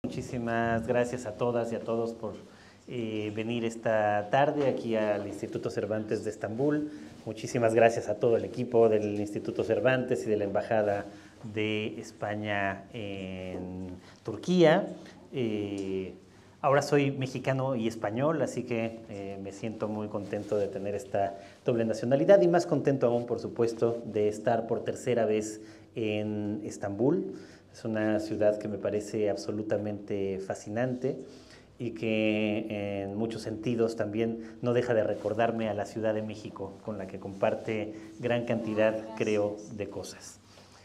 Muchísimas gracias a todas y a todos por venir esta tarde aquí al Instituto Cervantes de Estambul. Muchísimas gracias a todo el equipo del Instituto Cervantes y de la Embajada de España en Turquía. Ahora soy mexicano y español, así que me siento muy contento de tener esta doble nacionalidad y más contento aún, por supuesto, de estar por tercera vez en Estambul. Es una ciudad que me parece absolutamente fascinante y que en muchos sentidos también no deja de recordarme a la Ciudad de México, con la que comparte gran cantidad, creo, de cosas.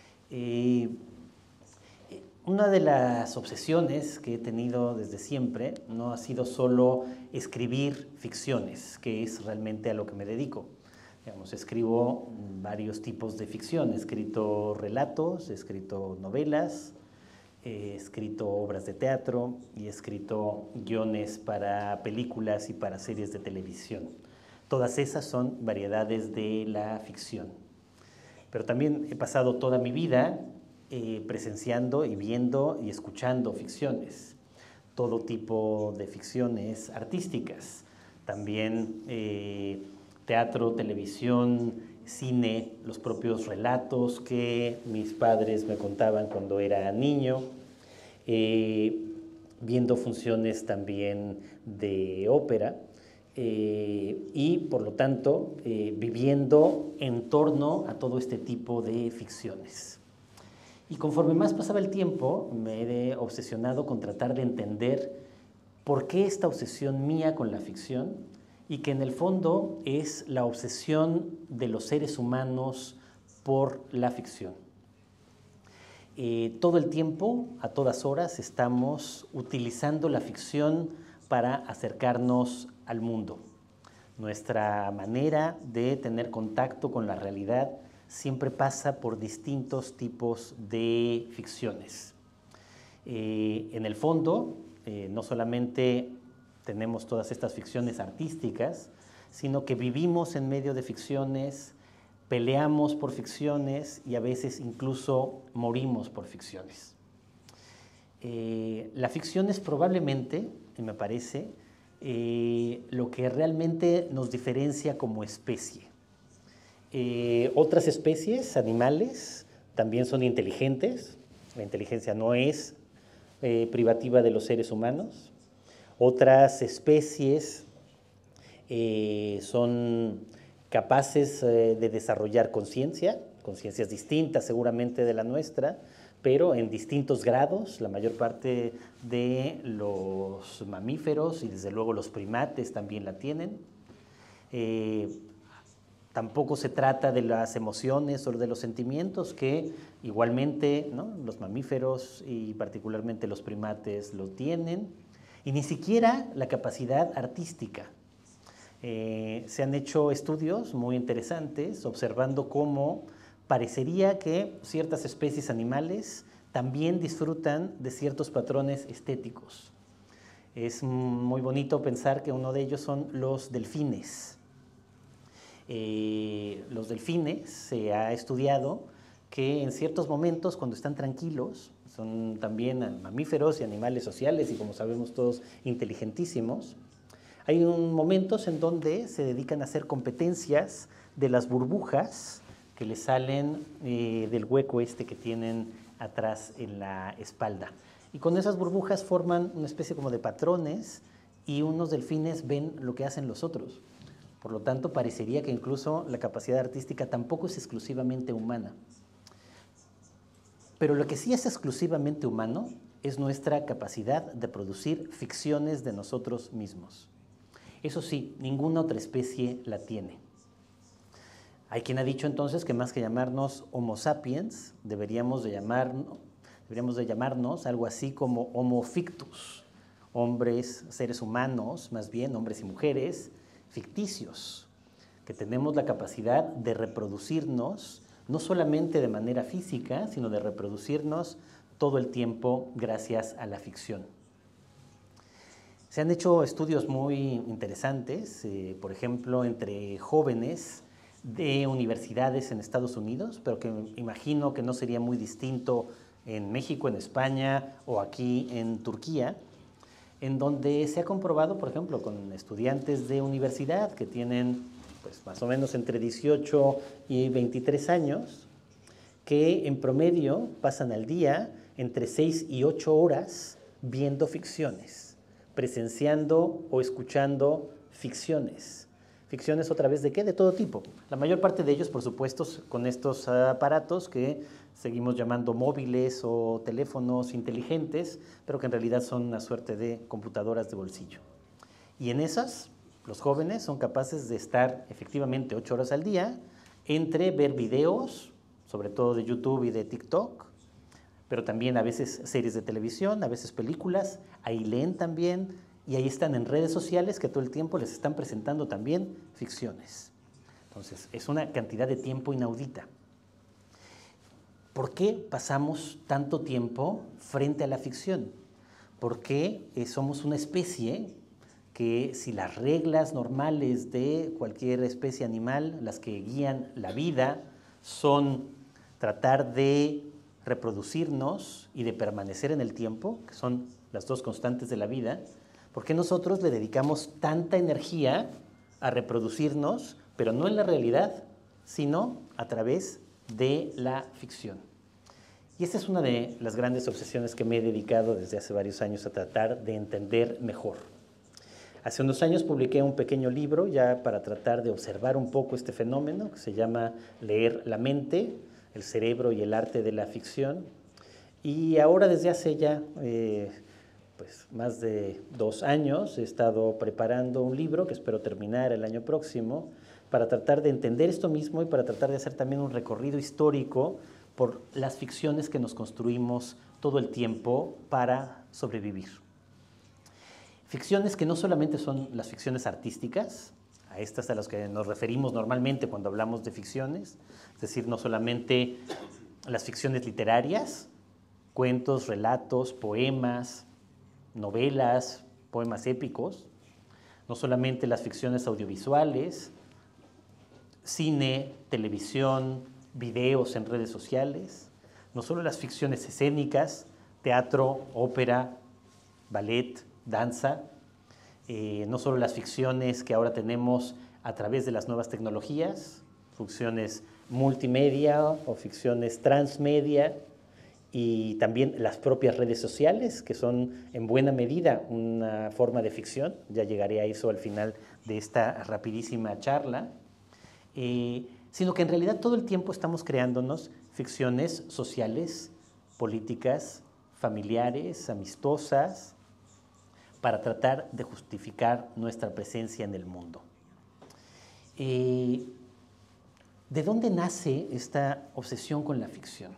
Una de las obsesiones que he tenido desde siempre no ha sido solo escribir ficciones, que es realmente a lo que me dedico. Digamos, escribo varios tipos de ficción, he escrito relatos, he escrito novelas, he escrito obras de teatro y he escrito guiones para películas y para series de televisión. Todas esas son variedades de la ficción. Pero también he pasado toda mi vida presenciando y viendo y escuchando ficciones, todo tipo de ficciones artísticas, también teatro, televisión, cine, los propios relatos que mis padres me contaban cuando era niño, viendo funciones también de ópera y por lo tanto viviendo en torno a todo este tipo de ficciones. Y conforme más pasaba el tiempo, me he obsesionado con tratar de entender por qué esta obsesión mía con la ficción y que en el fondo es la obsesión de los seres humanos por la ficción. Todo el tiempo, a todas horas, estamos utilizando la ficción para acercarnos al mundo. Nuestra manera de tener contacto con la realidad siempre pasa por distintos tipos de ficciones. En el fondo, no solamente tenemos todas estas ficciones artísticas, sino que vivimos en medio de ficciones, peleamos por ficciones y a veces incluso morimos por ficciones. La ficción es probablemente, me parece, lo que realmente nos diferencia como especie. Otras especies, animales, también son inteligentes. La inteligencia no es privativa de los seres humanos. Otras especies son capaces de desarrollar conciencia, conciencias distintas seguramente de la nuestra, pero en distintos grados. La mayor parte de los mamíferos y desde luego los primates también la tienen. Tampoco se trata de las emociones o de los sentimientos que igualmente, ¿no?, los mamíferos y particularmente los primates lo tienen, y ni siquiera la capacidad artística. Se han hecho estudios muy interesantes observando cómo parecería que ciertas especies animales también disfrutan de ciertos patrones estéticos. Es muy bonito pensar que uno de ellos son los delfines. Los delfines se ha estudiado que en ciertos momentos, cuando están tranquilos, son también mamíferos y animales sociales y, como sabemos todos, inteligentísimos. Hay momentos en donde se dedican a hacer competencias de las burbujas que les salen del hueco este que tienen atrás en la espalda. Y con esas burbujas forman una especie como de patrones y unos delfines ven lo que hacen los otros. Por lo tanto, parecería que incluso la capacidad artística tampoco es exclusivamente humana. Pero lo que sí es exclusivamente humano es nuestra capacidad de producir ficciones de nosotros mismos. Eso sí, ninguna otra especie la tiene. Hay quien ha dicho entonces que más que llamarnos Homo sapiens, deberíamos de llamarnos algo así como Homo fictus, hombres, seres humanos, más bien hombres y mujeres ficticios, que tenemos la capacidad de reproducirnos, no solamente de manera física, sino de reproducirnos todo el tiempo gracias a la ficción. Se han hecho estudios muy interesantes, por ejemplo, entre jóvenes de universidades en Estados Unidos, pero que imagino que no sería muy distinto en México, en España o aquí en Turquía, en donde se ha comprobado, por ejemplo, con estudiantes de universidad que tienen pues, más o menos entre 18 y 23 años, que en promedio pasan al día entre 6 y 8 horas viendo ficciones, presenciando o escuchando ficciones. Ficciones otra vez de qué? De todo tipo. La mayor parte de ellos, por supuesto, con estos aparatos que seguimos llamando móviles o teléfonos inteligentes, pero que en realidad son una suerte de computadoras de bolsillo. Y en esas, los jóvenes son capaces de estar efectivamente 8 horas al día entre ver videos, sobre todo de YouTube y de TikTok, pero también a veces series de televisión, a veces películas, ahí leen también, y ahí están en redes sociales que todo el tiempo les están presentando también ficciones. Entonces, es una cantidad de tiempo inaudita. ¿Por qué pasamos tanto tiempo frente a la ficción? Porque somos una especie que si las reglas normales de cualquier especie animal, las que guían la vida, son tratar de reproducirnos y de permanecer en el tiempo, que son las dos constantes de la vida, ¿por qué nosotros le dedicamos tanta energía a reproducirnos, pero no en la realidad, sino a través de la ficción? Y esta es una de las grandes obsesiones que me he dedicado desde hace varios años a tratar de entender mejor. Hace unos años publiqué un pequeño libro ya para tratar de observar un poco este fenómeno que se llama Leer la mente, el cerebro y el arte de la ficción. Y ahora desde hace ya pues más de 2 años he estado preparando un libro que espero terminar el año próximo para tratar de entender esto mismo y para tratar de hacer también un recorrido histórico por las ficciones que nos construimos todo el tiempo para sobrevivir. Ficciones que no solamente son las ficciones artísticas, a estas a las que nos referimos normalmente cuando hablamos de ficciones, es decir, no solamente las ficciones literarias, cuentos, relatos, poemas, novelas, poemas épicos, no solamente las ficciones audiovisuales, cine, televisión, videos en redes sociales, no solo las ficciones escénicas, teatro, ópera, ballet, danza, no solo las ficciones que ahora tenemos a través de las nuevas tecnologías, ficciones multimedia o ficciones transmedia, y también las propias redes sociales, que son en buena medida una forma de ficción. Ya llegaré a eso al final de esta rapidísima charla. Sino que en realidad todo el tiempo estamos creándonos ficciones sociales, políticas, familiares, amistosas, para tratar de justificar nuestra presencia en el mundo. ¿De dónde nace esta obsesión con la ficción?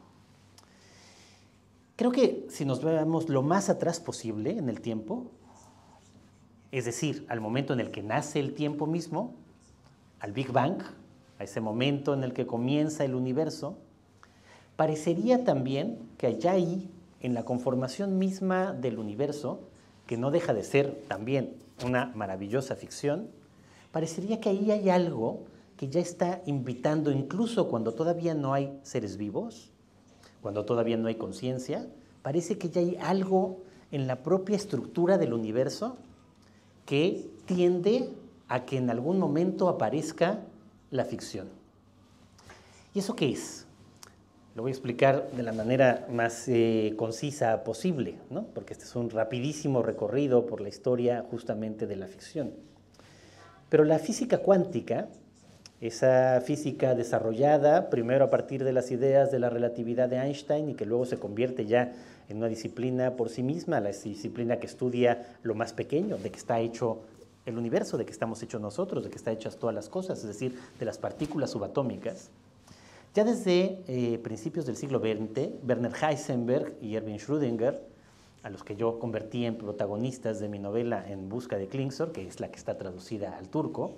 Creo que si nos vemos lo más atrás posible en el tiempo, es decir, al momento en el que nace el tiempo mismo, al Big Bang, a ese momento en el que comienza el universo, parecería también que allá ahí, en la conformación misma del universo, que no deja de ser también una maravillosa ficción, parecería que ahí hay algo que ya está invitando, incluso cuando todavía no hay seres vivos, cuando todavía no hay conciencia, parece que ya hay algo en la propia estructura del universo que tiende a que en algún momento aparezca la ficción. ¿Y eso qué es? Lo voy a explicar de la manera más concisa posible, ¿no? Porque este es un rapidísimo recorrido por la historia justamente de la ficción. Pero la física cuántica, esa física desarrollada primero a partir de las ideas de la relatividad de Einstein y que luego se convierte ya en una disciplina por sí misma, la disciplina que estudia lo más pequeño, de que está hecho el universo, de que estamos hechos nosotros, de que están hechas todas las cosas, es decir, de las partículas subatómicas. Ya desde principios del siglo XX, Werner Heisenberg y Erwin Schrödinger, a los que yo convertí en protagonistas de mi novela En busca de Klingsor, que es la que está traducida al turco,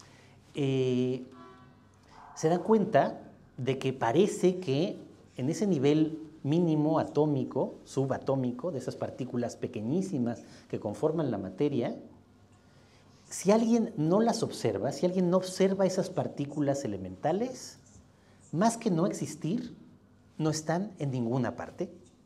se dan cuenta de que parece que en ese nivel mínimo atómico, subatómico, de esas partículas pequeñísimas que conforman la materia, si alguien no las observa, si alguien no observa esas partículas elementales, más que no existir, no están en ninguna parte.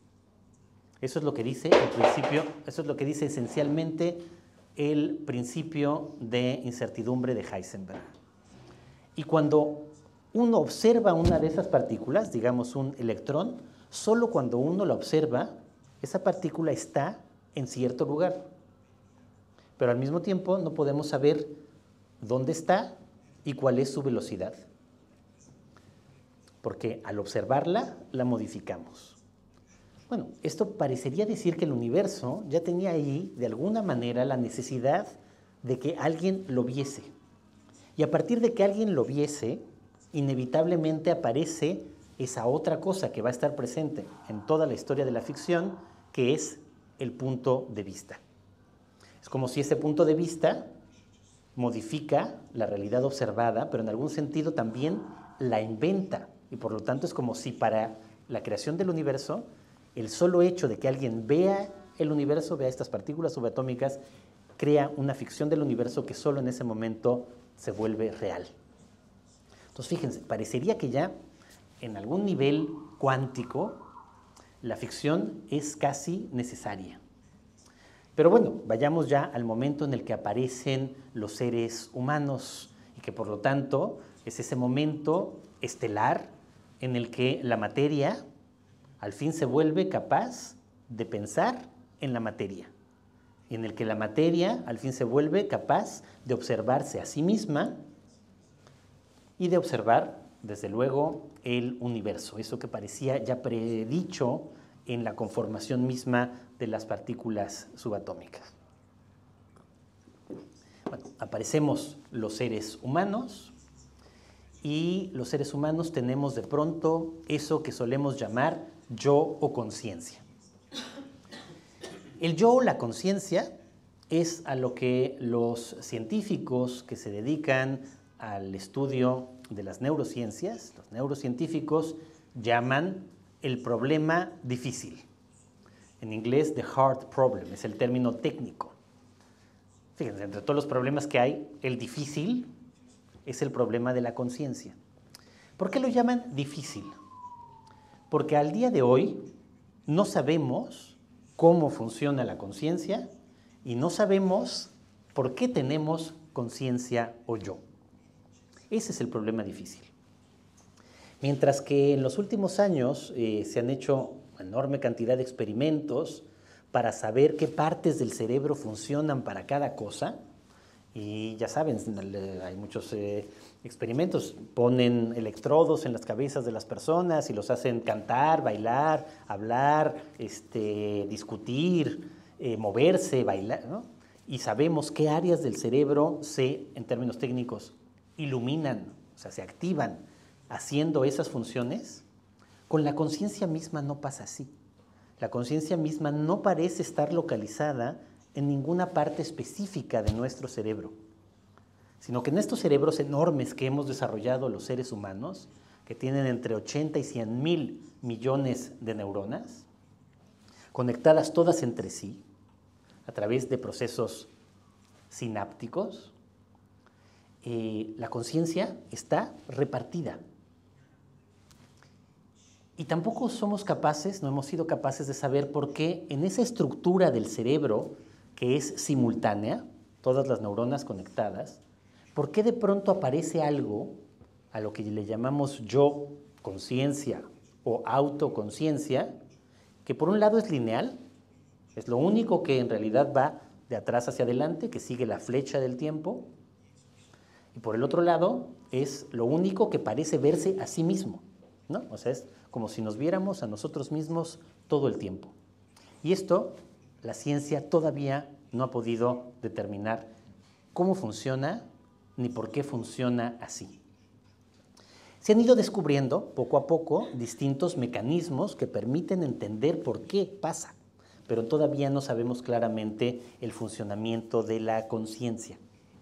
Eso es lo que dice el principio, eso es lo que dice esencialmente el principio de incertidumbre de Heisenberg. Y cuando uno observa una de esas partículas, digamos un electrón, solo cuando uno la observa, esa partícula está en cierto lugar. Pero al mismo tiempo no podemos saber dónde está y cuál es su velocidad. Porque al observarla, la modificamos. Bueno, esto parecería decir que el universo ya tenía ahí, de alguna manera, la necesidad de que alguien lo viese. Y a partir de que alguien lo viese, inevitablemente aparece esa otra cosa que va a estar presente en toda la historia de la ficción, que es el punto de vista. Es como si ese punto de vista modifica la realidad observada, pero en algún sentido también la inventa. Y por lo tanto es como si para la creación del universo, el solo hecho de que alguien vea el universo, vea estas partículas subatómicas, crea una ficción del universo que solo en ese momento se vuelve real. Entonces, fíjense, parecería que ya en algún nivel cuántico la ficción es casi necesaria. Pero bueno, vayamos ya al momento en el que aparecen los seres humanos y que por lo tanto es ese momento estelar en el que la materia al fin se vuelve capaz de pensar en la materia y en el que la materia al fin se vuelve capaz de observarse a sí misma y de observar, desde luego, el universo, eso que parecía ya predicho en la conformación misma de las partículas subatómicas. Bueno, aparecemos los seres humanos y los seres humanos tenemos de pronto eso que solemos llamar yo o conciencia. El yo o la conciencia es a lo que los científicos que se dedican al estudio de las neurociencias, los neurocientíficos, llaman el problema difícil. En inglés, the hard problem, es el término técnico. Fíjense, entre todos los problemas que hay, el difícil es el problema de la conciencia. ¿Por qué lo llaman difícil? Porque al día de hoy no sabemos cómo funciona la conciencia y no sabemos por qué tenemos conciencia o yo. Ese es el problema difícil. Mientras que en los últimos años se han hecho una enorme cantidad de experimentos para saber qué partes del cerebro funcionan para cada cosa, y ya saben, hay muchos experimentos, ponen electrodos en las cabezas de las personas y los hacen cantar, bailar, hablar, discutir, moverse, bailar, ¿no? Y sabemos qué áreas del cerebro en términos técnicos, iluminan, o sea, se activan haciendo esas funciones. Con la conciencia misma no pasa así. La conciencia misma no parece estar localizada en ninguna parte específica de nuestro cerebro, sino que en estos cerebros enormes que hemos desarrollado los seres humanos, que tienen entre 80 y 100 mil millones de neuronas, conectadas todas entre sí, a través de procesos sinápticos, la conciencia está repartida. Y tampoco somos capaces, no hemos sido capaces de saber por qué en esa estructura del cerebro que es simultánea, todas las neuronas conectadas, por qué de pronto aparece algo a lo que le llamamos yo, conciencia o autoconciencia, que por un lado es lineal, es lo único que en realidad va de atrás hacia adelante, que sigue la flecha del tiempo, y por el otro lado es lo único que parece verse a sí mismo, ¿no? O sea, es como si nos viéramos a nosotros mismos todo el tiempo. Y esto, la ciencia todavía no ha podido determinar cómo funciona ni por qué funciona así. Se han ido descubriendo poco a poco distintos mecanismos que permiten entender por qué pasa, pero todavía no sabemos claramente el funcionamiento de la conciencia.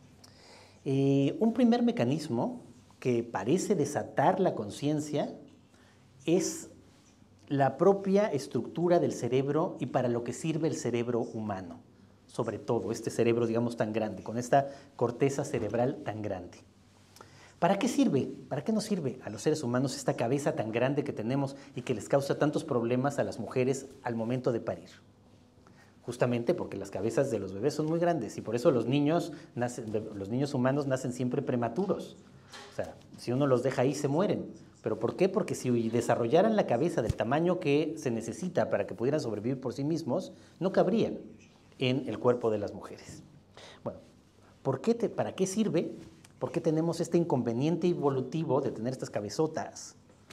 Un primer mecanismo que parece desatar la conciencia es la propia estructura del cerebro y para lo que sirve el cerebro humano, sobre todo este cerebro, digamos, tan grande, con esta corteza cerebral tan grande. ¿Para qué sirve? ¿Para qué nos sirve a los seres humanos esta cabeza tan grande que tenemos y que les causa tantos problemas a las mujeres al momento de parir? Justamente porque las cabezas de los bebés son muy grandes y por eso los niños humanos nacen siempre prematuros. O sea, si uno los deja ahí se mueren. ¿Pero por qué? Porque si desarrollaran la cabeza del tamaño que se necesita para que pudieran sobrevivir por sí mismos, no cabrían en el cuerpo de las mujeres. Bueno, ¿para qué sirve? ¿Por qué tenemos este inconveniente evolutivo de tener estas cabezotas?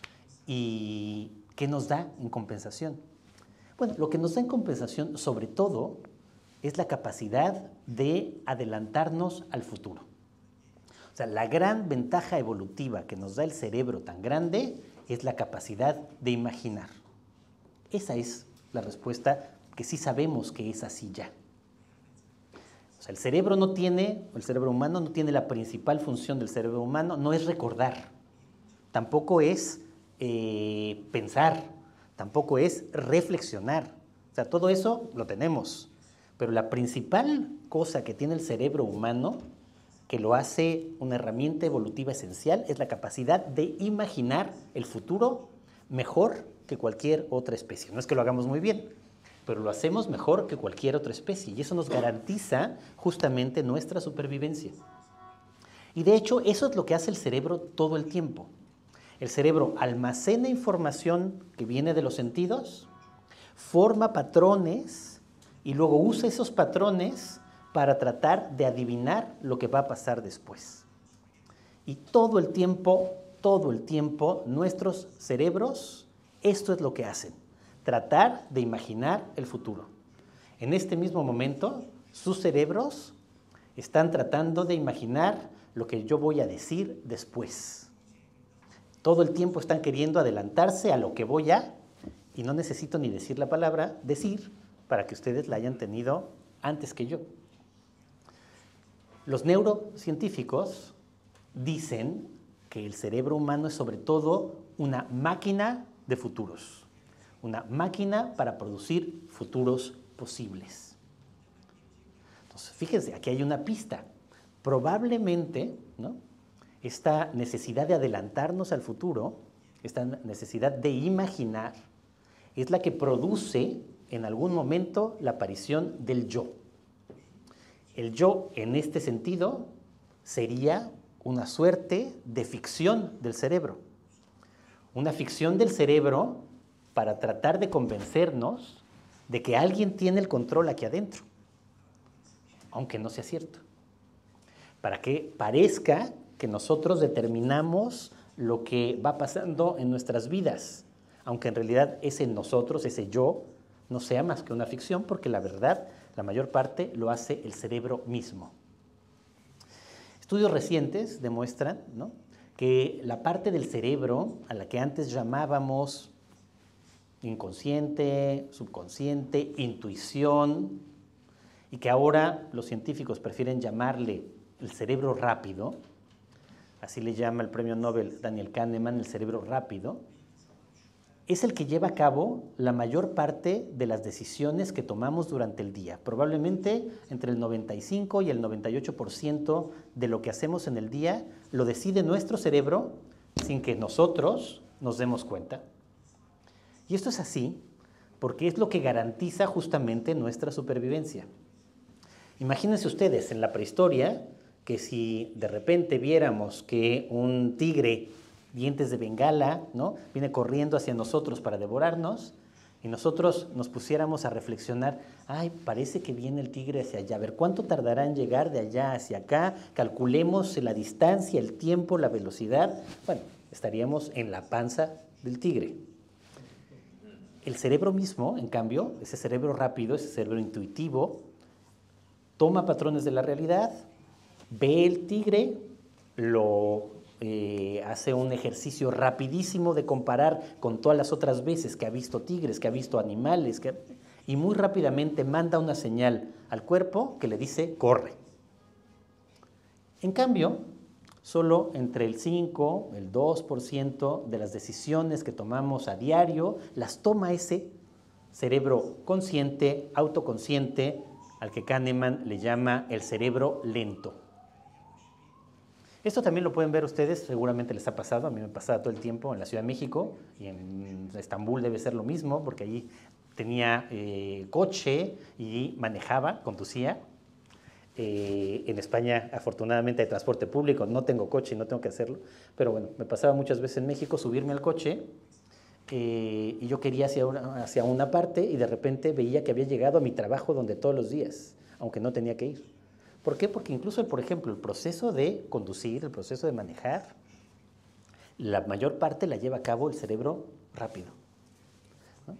¿Y qué nos da en compensación? Bueno, lo que nos da en compensación, sobre todo, es la capacidad de adelantarnos al futuro. O sea, la gran ventaja evolutiva que nos da el cerebro tan grande es la capacidad de imaginar. Esa es la respuesta que sí sabemos que es así ya. O sea, el cerebro humano no tiene la principal función del cerebro humano, no es recordar, tampoco es pensar, tampoco es reflexionar. O sea, todo eso lo tenemos, pero la principal cosa que tiene el cerebro humano, que lo hace una herramienta evolutiva esencial, es la capacidad de imaginar el futuro mejor que cualquier otra especie. No es que lo hagamos muy bien, pero lo hacemos mejor que cualquier otra especie y eso nos garantiza justamente nuestra supervivencia. Y de hecho, eso es lo que hace el cerebro todo el tiempo. El cerebro almacena información que viene de los sentidos, forma patrones y luego usa esos patrones para tratar de adivinar lo que va a pasar después. Y todo el tiempo, nuestros cerebros, esto es lo que hacen, tratar de imaginar el futuro. En este mismo momento, sus cerebros están tratando de imaginar lo que yo voy a decir después. Todo el tiempo están queriendo adelantarse a lo que voy a, y no necesito ni decir la palabra, decir, para que ustedes la hayan tenido antes que yo. Los neurocientíficos dicen que el cerebro humano es sobre todo una máquina de futuros, una máquina para producir futuros posibles. Entonces, fíjense, aquí hay una pista. Probablemente, ¿no?, esta necesidad de adelantarnos al futuro, esta necesidad de imaginar, es la que produce en algún momento la aparición del yo. El yo, en este sentido, sería una suerte de ficción del cerebro. Una ficción del cerebro para tratar de convencernos de que alguien tiene el control aquí adentro, aunque no sea cierto. Para que parezca que nosotros determinamos lo que va pasando en nuestras vidas, aunque en realidad ese nosotros, ese yo, no sea más que una ficción, porque la verdad, la mayor parte lo hace el cerebro mismo. Estudios recientes demuestran, ¿no?, que la parte del cerebro a la que antes llamábamos inconsciente, subconsciente, intuición, y que ahora los científicos prefieren llamarle el cerebro rápido, así le llama el premio Nobel Daniel Kahneman, el cerebro rápido, es el que lleva a cabo la mayor parte de las decisiones que tomamos durante el día. Probablemente entre el 95 y el 98% de lo que hacemos en el día lo decide nuestro cerebro sin que nosotros nos demos cuenta. Y esto es así porque es lo que garantiza justamente nuestra supervivencia. Imagínense ustedes en la prehistoria que si de repente viéramos que un tigre, dientes de bengala, ¿no?, viene corriendo hacia nosotros para devorarnos y nosotros nos pusiéramos a reflexionar, ay, parece que viene el tigre hacia allá, a ver, ¿cuánto tardará en llegar de allá hacia acá? Calculemos la distancia, el tiempo, la velocidad. Bueno, estaríamos en la panza del tigre. El cerebro mismo, en cambio, ese cerebro rápido, ese cerebro intuitivo, toma patrones de la realidad, ve el tigre, hace un ejercicio rapidísimo de comparar con todas las otras veces que ha visto tigres, que ha visto animales, y muy rápidamente manda una señal al cuerpo que le dice corre. En cambio, solo entre el 5, el 2% de las decisiones que tomamos a diario las toma ese cerebro consciente, autoconsciente, al que Kahneman le llama el cerebro lento. Esto también lo pueden ver ustedes, seguramente les ha pasado, a mí me pasaba todo el tiempo en la Ciudad de México y en Estambul debe ser lo mismo, porque allí tenía coche y manejaba, conducía. En España, afortunadamente, hay transporte público, no tengo coche y no tengo que hacerlo, pero bueno, me pasaba muchas veces en México subirme al coche y yo quería hacia una parte y de repente veía que había llegado a mi trabajo donde todos los días, aunque no tenía que ir. ¿Por qué? Porque incluso, por ejemplo, el proceso de conducir, el proceso de manejar, la mayor parte la lleva a cabo el cerebro rápido, ¿no?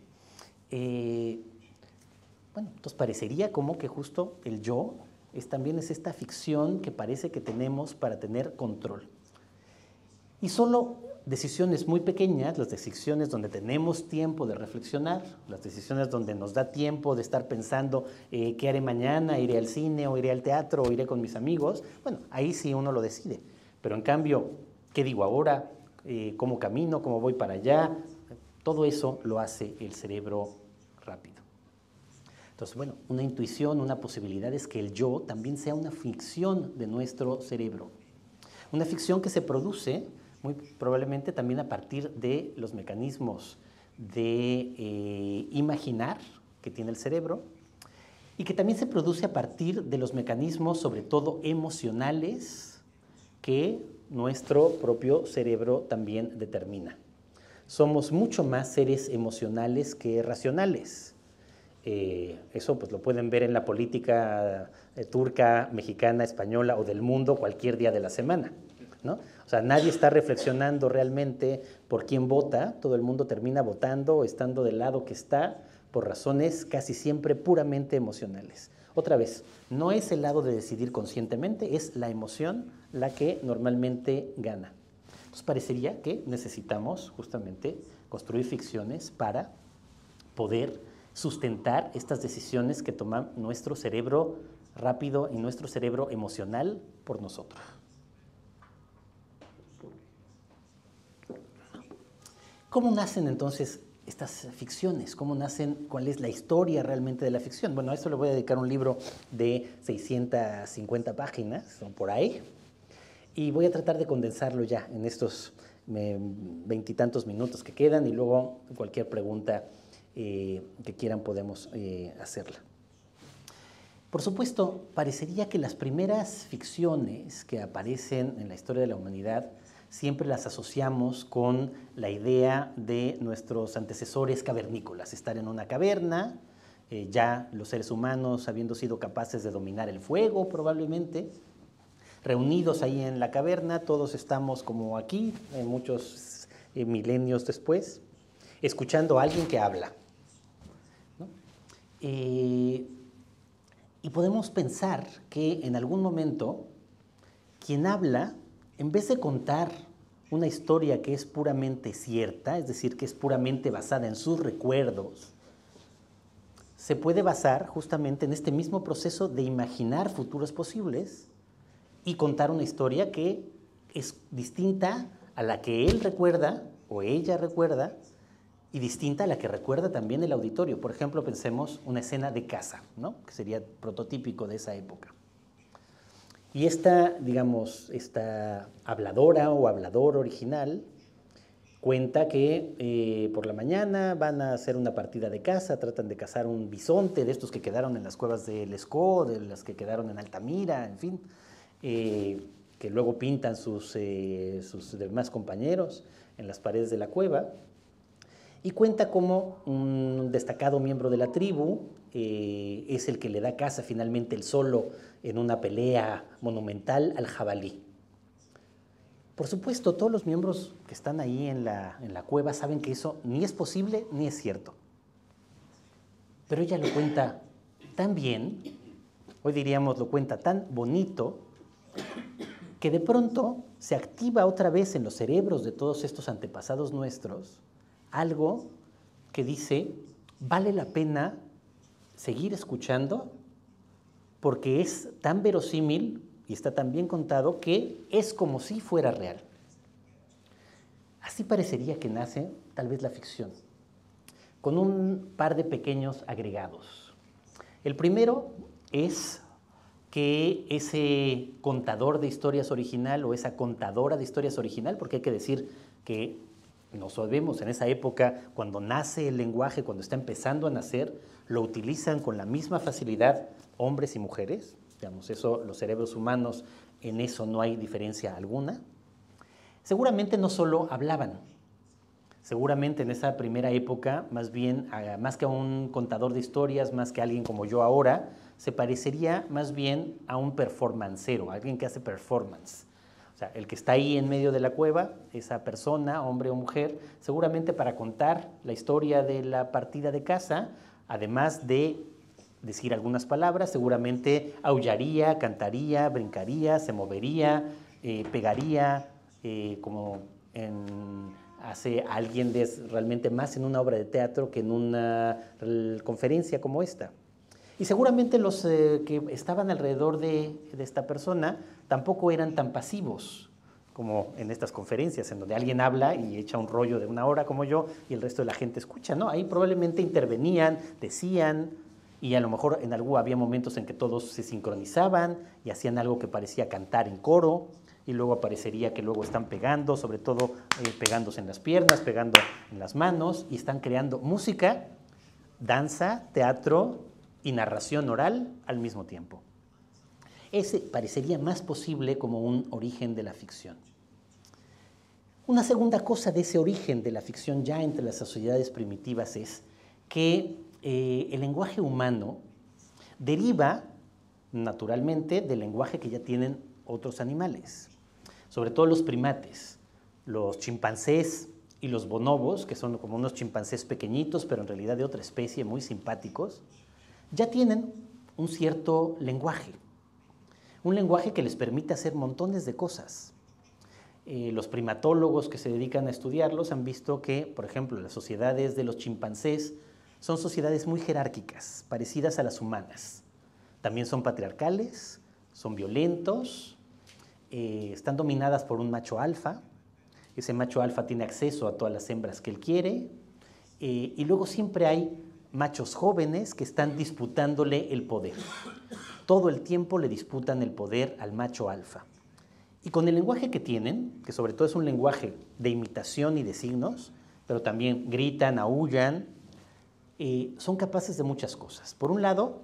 Bueno, entonces parecería como que justo el yo también es esta ficción que parece que tenemos para tener control. Y solo decisiones muy pequeñas, las decisiones donde tenemos tiempo de reflexionar, las decisiones donde nos da tiempo de estar pensando qué haré mañana, iré al cine o iré al teatro o iré con mis amigos, bueno, ahí sí uno lo decide. Pero en cambio, ¿qué digo ahora? ¿Cómo camino? ¿Cómo voy para allá? Todo eso lo hace el cerebro rápido. Entonces, bueno, una intuición, una posibilidad es que el yo también sea una ficción de nuestro cerebro. Una ficción que se produce muy probablemente también a partir de los mecanismos de imaginar que tiene el cerebro y que también se produce a partir de los mecanismos, sobre todo emocionales, que nuestro propio cerebro también determina. Somos mucho más seres emocionales que racionales. Eso pues lo pueden ver en la política turca, mexicana, española o del mundo cualquier día de la semana, ¿no? O sea, nadie está reflexionando realmente por quién vota, todo el mundo termina votando, estando del lado que está, por razones casi siempre puramente emocionales. Otra vez, no es el lado de decidir conscientemente, es la emoción la que normalmente gana. Entonces parecería que necesitamos justamente construir ficciones para poder sustentar estas decisiones que toma nuestro cerebro rápido y nuestro cerebro emocional por nosotros. ¿Cómo nacen entonces estas ficciones? ¿Cómo nacen? ¿Cuál es la historia realmente de la ficción? Bueno, a esto le voy a dedicar un libro de 650 páginas, o por ahí, y voy a tratar de condensarlo ya en estos veintitantos minutos que quedan y luego cualquier pregunta que quieran podemos hacerla. Por supuesto, parecería que las primeras ficciones que aparecen en la historia de la humanidad siempre las asociamos con la idea de nuestros antecesores cavernícolas, estar en una caverna, ya los seres humanos habiendo sido capaces de dominar el fuego probablemente, reunidos ahí en la caverna, todos estamos como aquí, muchos milenios después, escuchando a alguien que habla, ¿no? Y podemos pensar que en algún momento quien habla, en vez de contar una historia que es puramente cierta, es decir, que es puramente basada en sus recuerdos, se puede basar justamente en este mismo proceso de imaginar futuros posibles y contar una historia que es distinta a la que él recuerda o ella recuerda y distinta a la que recuerda también el auditorio. Por ejemplo, pensemos una escena de caza, ¿no? Que sería prototípico de esa época. Y esta habladora o hablador original cuenta que por la mañana van a hacer una partida de caza, tratan de cazar un bisonte de estos que quedaron en las cuevas de Lescaut, de las que quedaron en Altamira, en fin, que luego pintan sus demás compañeros en las paredes de la cueva. Y cuenta cómo un destacado miembro de la tribu es el que le da caza finalmente él solo en una pelea monumental al jabalí. Por supuesto, todos los miembros que están ahí en la cueva saben que eso ni es posible ni es cierto. Pero ella lo cuenta tan bien, hoy diríamos lo cuenta tan bonito, que de pronto se activa otra vez en los cerebros de todos estos antepasados nuestros algo que dice, vale la pena seguir escuchando porque es tan verosímil y está tan bien contado que es como si fuera real. Así parecería que nace tal vez la ficción, con un par de pequeños agregados. El primero es que ese contador de historias original o esa contadora de historias original, porque hay que decir que no sabemos, en esa época, cuando nace el lenguaje, cuando está empezando a nacer, lo utilizan con la misma facilidad hombres y mujeres. Digamos, eso, los cerebros humanos, en eso no hay diferencia alguna. Seguramente no solo hablaban. Seguramente en esa primera época, más bien, más que a un contador de historias, más que a alguien como yo ahora, se parecería más bien a un performancero, alguien que hace performance. O sea, el que está ahí en medio de la cueva, esa persona, hombre o mujer, seguramente para contar la historia de la partida de caza, además de decir algunas palabras, seguramente aullaría, cantaría, brincaría, se movería, pegaría, como hace alguien realmente más en una obra de teatro que en una conferencia como esta. Y seguramente los que estaban alrededor de esta persona tampoco eran tan pasivos como en estas conferencias, en donde alguien habla y echa un rollo de 1 hora como yo y el resto de la gente escucha, ¿no? Ahí probablemente intervenían, decían, y a lo mejor en algo había momentos en que todos se sincronizaban y hacían algo que parecía cantar en coro, y luego aparecería que luego están pegando, sobre todo pegándose en las piernas, pegando en las manos, y están creando música, danza, teatro y narración oral al mismo tiempo. Ese parecería más posible como un origen de la ficción. Una segunda cosa de ese origen de la ficción ya entre las sociedades primitivas es que el lenguaje humano deriva naturalmente del lenguaje que ya tienen otros animales, sobre todo los primates, los chimpancés y los bonobos, que son como unos chimpancés pequeñitos, pero en realidad de otra especie, muy simpáticos, ya tienen un cierto lenguaje, un lenguaje que les permite hacer montones de cosas. Los primatólogos que se dedican a estudiarlos han visto que, por ejemplo, las sociedades de los chimpancés son sociedades muy jerárquicas, parecidas a las humanas. También son patriarcales, son violentos, están dominadas por un macho alfa. Ese macho alfa tiene acceso a todas las hembras que él quiere, y luego siempre hay machos jóvenes que están disputándole el poder. Todo el tiempo le disputan el poder al macho alfa. Y con el lenguaje que tienen, que sobre todo es un lenguaje de imitación y de signos, pero también gritan, aúllan, son capaces de muchas cosas. Por un lado,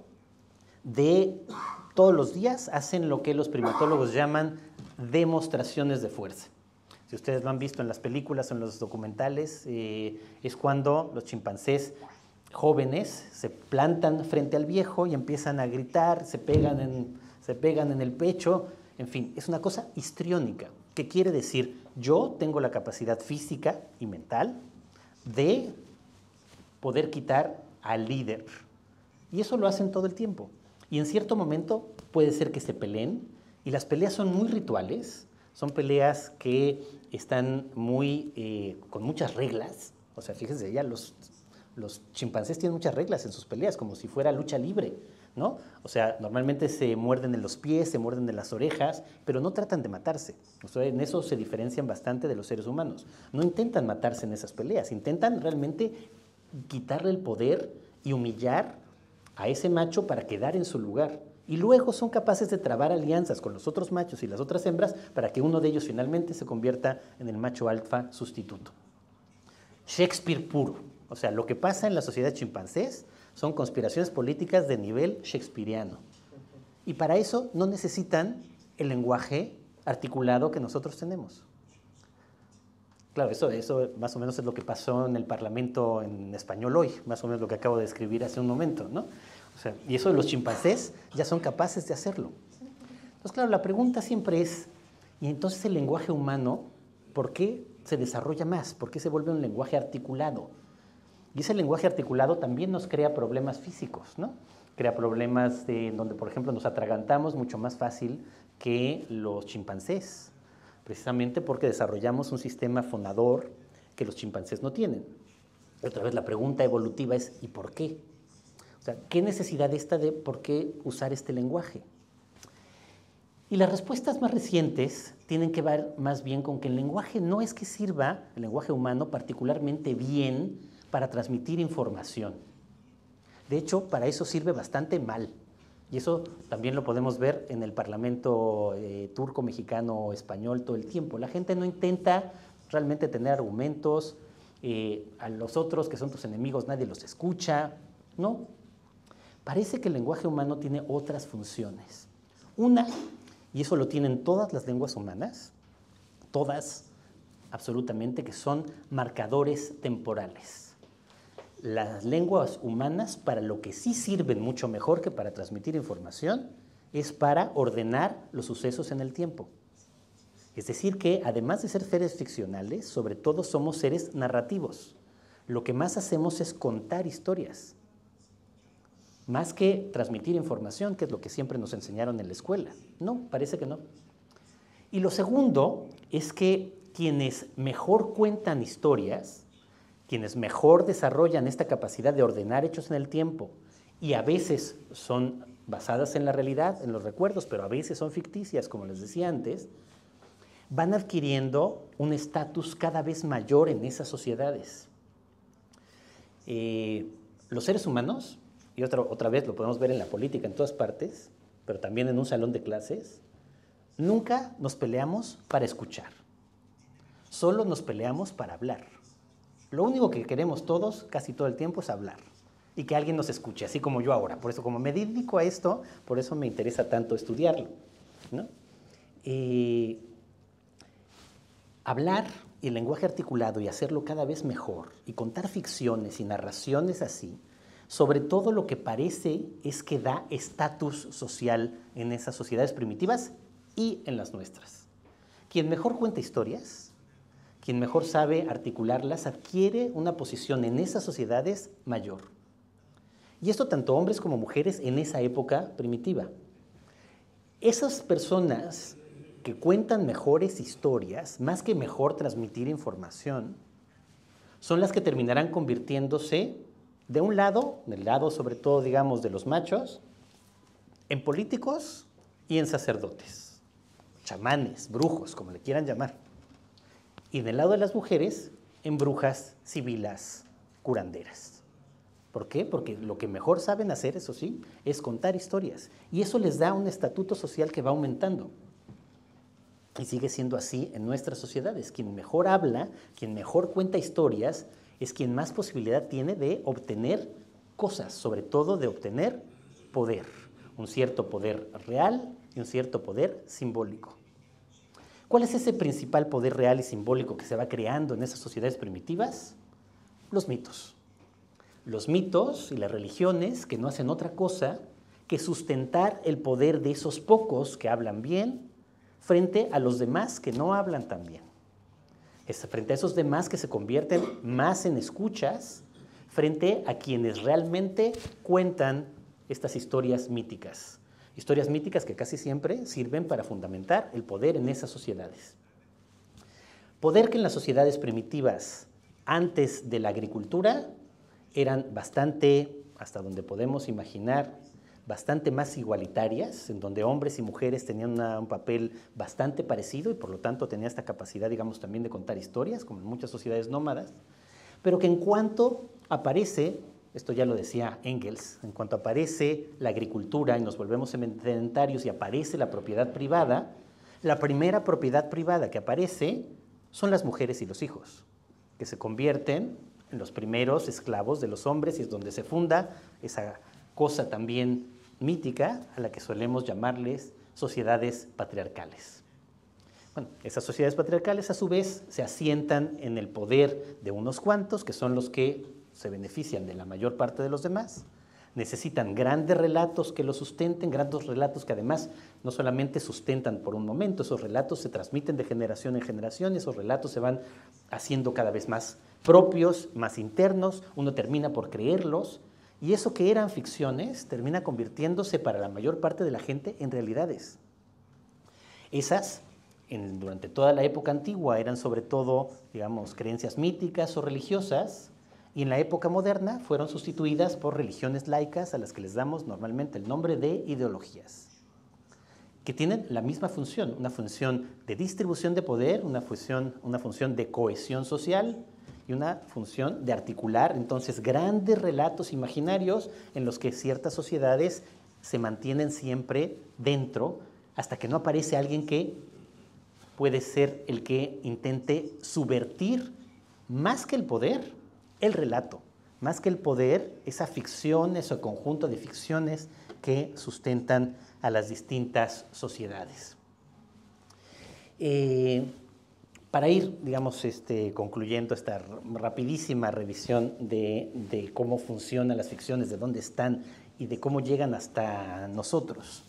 todos los días hacen lo que los primatólogos llaman demostraciones de fuerza. Si ustedes lo han visto en las películas o en los documentales, es cuando los chimpancés jóvenes se plantan frente al viejo y empiezan a gritar, se pegan en el pecho. En fin, es una cosa histriónica, que quiere decir, yo tengo la capacidad física y mental de poder quitar al líder. Y eso lo hacen todo el tiempo. Y en cierto momento puede ser que se peleen, y las peleas son muy rituales, son peleas que están con muchas reglas. O sea, fíjense, ya los chimpancés tienen muchas reglas en sus peleas, como si fuera lucha libre, ¿no? O sea, normalmente se muerden en los pies, se muerden en las orejas, pero no tratan de matarse. O sea, en eso se diferencian bastante de los seres humanos. No intentan matarse en esas peleas, intentan realmente quitarle el poder y humillar a ese macho para quedar en su lugar. Y luego son capaces de trabar alianzas con los otros machos y las otras hembras para que uno de ellos finalmente se convierta en el macho alfa sustituto. Shakespeare puro. O sea, lo que pasa en la sociedad chimpancés son conspiraciones políticas de nivel shakespeariano. Y para eso no necesitan el lenguaje articulado que nosotros tenemos. Claro, eso más o menos es lo que pasó en el Parlamento en español hoy, más o menos lo que acabo de escribir hace un momento, ¿no? O sea, y eso de los chimpancés ya son capaces de hacerlo. Entonces, claro, la pregunta siempre es, ¿y entonces el lenguaje humano, por qué se desarrolla más? ¿Por qué se vuelve un lenguaje articulado? Y ese lenguaje articulado también nos crea problemas físicos, ¿no? Crea problemas donde, por ejemplo, nos atragantamos mucho más fácil que los chimpancés, precisamente porque desarrollamos un sistema fonador que los chimpancés no tienen. Y otra vez la pregunta evolutiva es, ¿y por qué? O sea, ¿qué necesidad esta de por qué usar este lenguaje? Y las respuestas más recientes tienen que ver más bien con que el lenguaje no es que sirva, el lenguaje humano, particularmente bien para transmitir información. De hecho, para eso sirve bastante mal. Y eso también lo podemos ver en el parlamento turco, mexicano o español todo el tiempo. La gente no intenta realmente tener argumentos, a los otros que son tus enemigos nadie los escucha, ¿no? Parece que el lenguaje humano tiene otras funciones. Una, y eso lo tienen todas las lenguas humanas, todas absolutamente, que son marcadores temporales. Las lenguas humanas, para lo que sí sirven mucho mejor que para transmitir información, es para ordenar los sucesos en el tiempo. Es decir que, además de ser seres ficcionales, sobre todo somos seres narrativos. Lo que más hacemos es contar historias, más que transmitir información, que es lo que siempre nos enseñaron en la escuela. No, parece que no. Y lo segundo es que quienes mejor cuentan historias, quienes mejor desarrollan esta capacidad de ordenar hechos en el tiempo, y a veces son basadas en la realidad, en los recuerdos, pero a veces son ficticias, como les decía antes, van adquiriendo un estatus cada vez mayor en esas sociedades. Los seres humanos, y otra vez lo podemos ver en la política en todas partes, pero también en un salón de clases, nunca nos peleamos para escuchar, solo nos peleamos para hablar. Lo único que queremos todos, casi todo el tiempo, es hablar y que alguien nos escuche, así como yo ahora. Por eso, como me dedico a esto, por eso me interesa tanto estudiarlo, ¿no? Hablar y el lenguaje articulado y hacerlo cada vez mejor y contar ficciones y narraciones así, sobre todo lo que parece es que da estatus social en esas sociedades primitivas y en las nuestras. Quien mejor cuenta historias, quien mejor sabe articularlas, adquiere una posición en esas sociedades mayor. Y esto tanto hombres como mujeres en esa época primitiva. Esas personas que cuentan mejores historias, más que mejor transmitir información, son las que terminarán convirtiéndose, de un lado, del lado sobre todo, digamos, de los machos, en políticos y en sacerdotes, chamanes, brujos, como le quieran llamar. Y del lado de las mujeres, en brujas, sibilas, curanderas. ¿Por qué? Porque lo que mejor saben hacer, eso sí, es contar historias. Y eso les da un estatuto social que va aumentando. Y sigue siendo así en nuestras sociedades. Quien mejor habla, quien mejor cuenta historias, es quien más posibilidad tiene de obtener cosas, sobre todo de obtener poder. Un cierto poder real y un cierto poder simbólico. ¿Cuál es ese principal poder real y simbólico que se va creando en esas sociedades primitivas? Los mitos. Los mitos y las religiones que no hacen otra cosa que sustentar el poder de esos pocos que hablan bien frente a los demás que no hablan tan bien. Frente a esos demás que se convierten más en escuchas, frente a quienes realmente cuentan estas historias míticas. Historias míticas que casi siempre sirven para fundamentar el poder en esas sociedades. Poder que en las sociedades primitivas, antes de la agricultura, eran bastante, hasta donde podemos imaginar, bastante más igualitarias, en donde hombres y mujeres tenían un papel bastante parecido y por lo tanto tenía esta capacidad, digamos, también de contar historias, como en muchas sociedades nómadas, pero que en cuanto aparece, esto ya lo decía Engels, en cuanto aparece la agricultura y nos volvemos sedentarios y aparece la propiedad privada, la primera propiedad privada que aparece son las mujeres y los hijos, que se convierten en los primeros esclavos de los hombres y es donde se funda esa cosa también mítica a la que solemos llamarles sociedades patriarcales. Bueno, esas sociedades patriarcales a su vez se asientan en el poder de unos cuantos, que son los que se benefician de la mayor parte de los demás. Necesitan grandes relatos que los sustenten, grandes relatos que además no solamente sustentan por un momento, esos relatos se transmiten de generación en generación, esos relatos se van haciendo cada vez más propios, más internos, uno termina por creerlos, y eso que eran ficciones termina convirtiéndose para la mayor parte de la gente en realidades. Esas, durante toda la época antigua, eran sobre todo, digamos, creencias míticas o religiosas, y en la época moderna fueron sustituidas por religiones laicas a las que les damos normalmente el nombre de ideologías, que tienen la misma función, una función de distribución de poder, una función de cohesión social y una función de articular entonces grandes relatos imaginarios en los que ciertas sociedades se mantienen siempre dentro hasta que no aparece alguien que puede ser el que intente subvertir más que el poder, el relato, más que el poder, esa ficción, ese conjunto de ficciones que sustentan a las distintas sociedades. Para ir, digamos, concluyendo esta rapidísima revisión de cómo funcionan las ficciones, de dónde están y de cómo llegan hasta nosotros.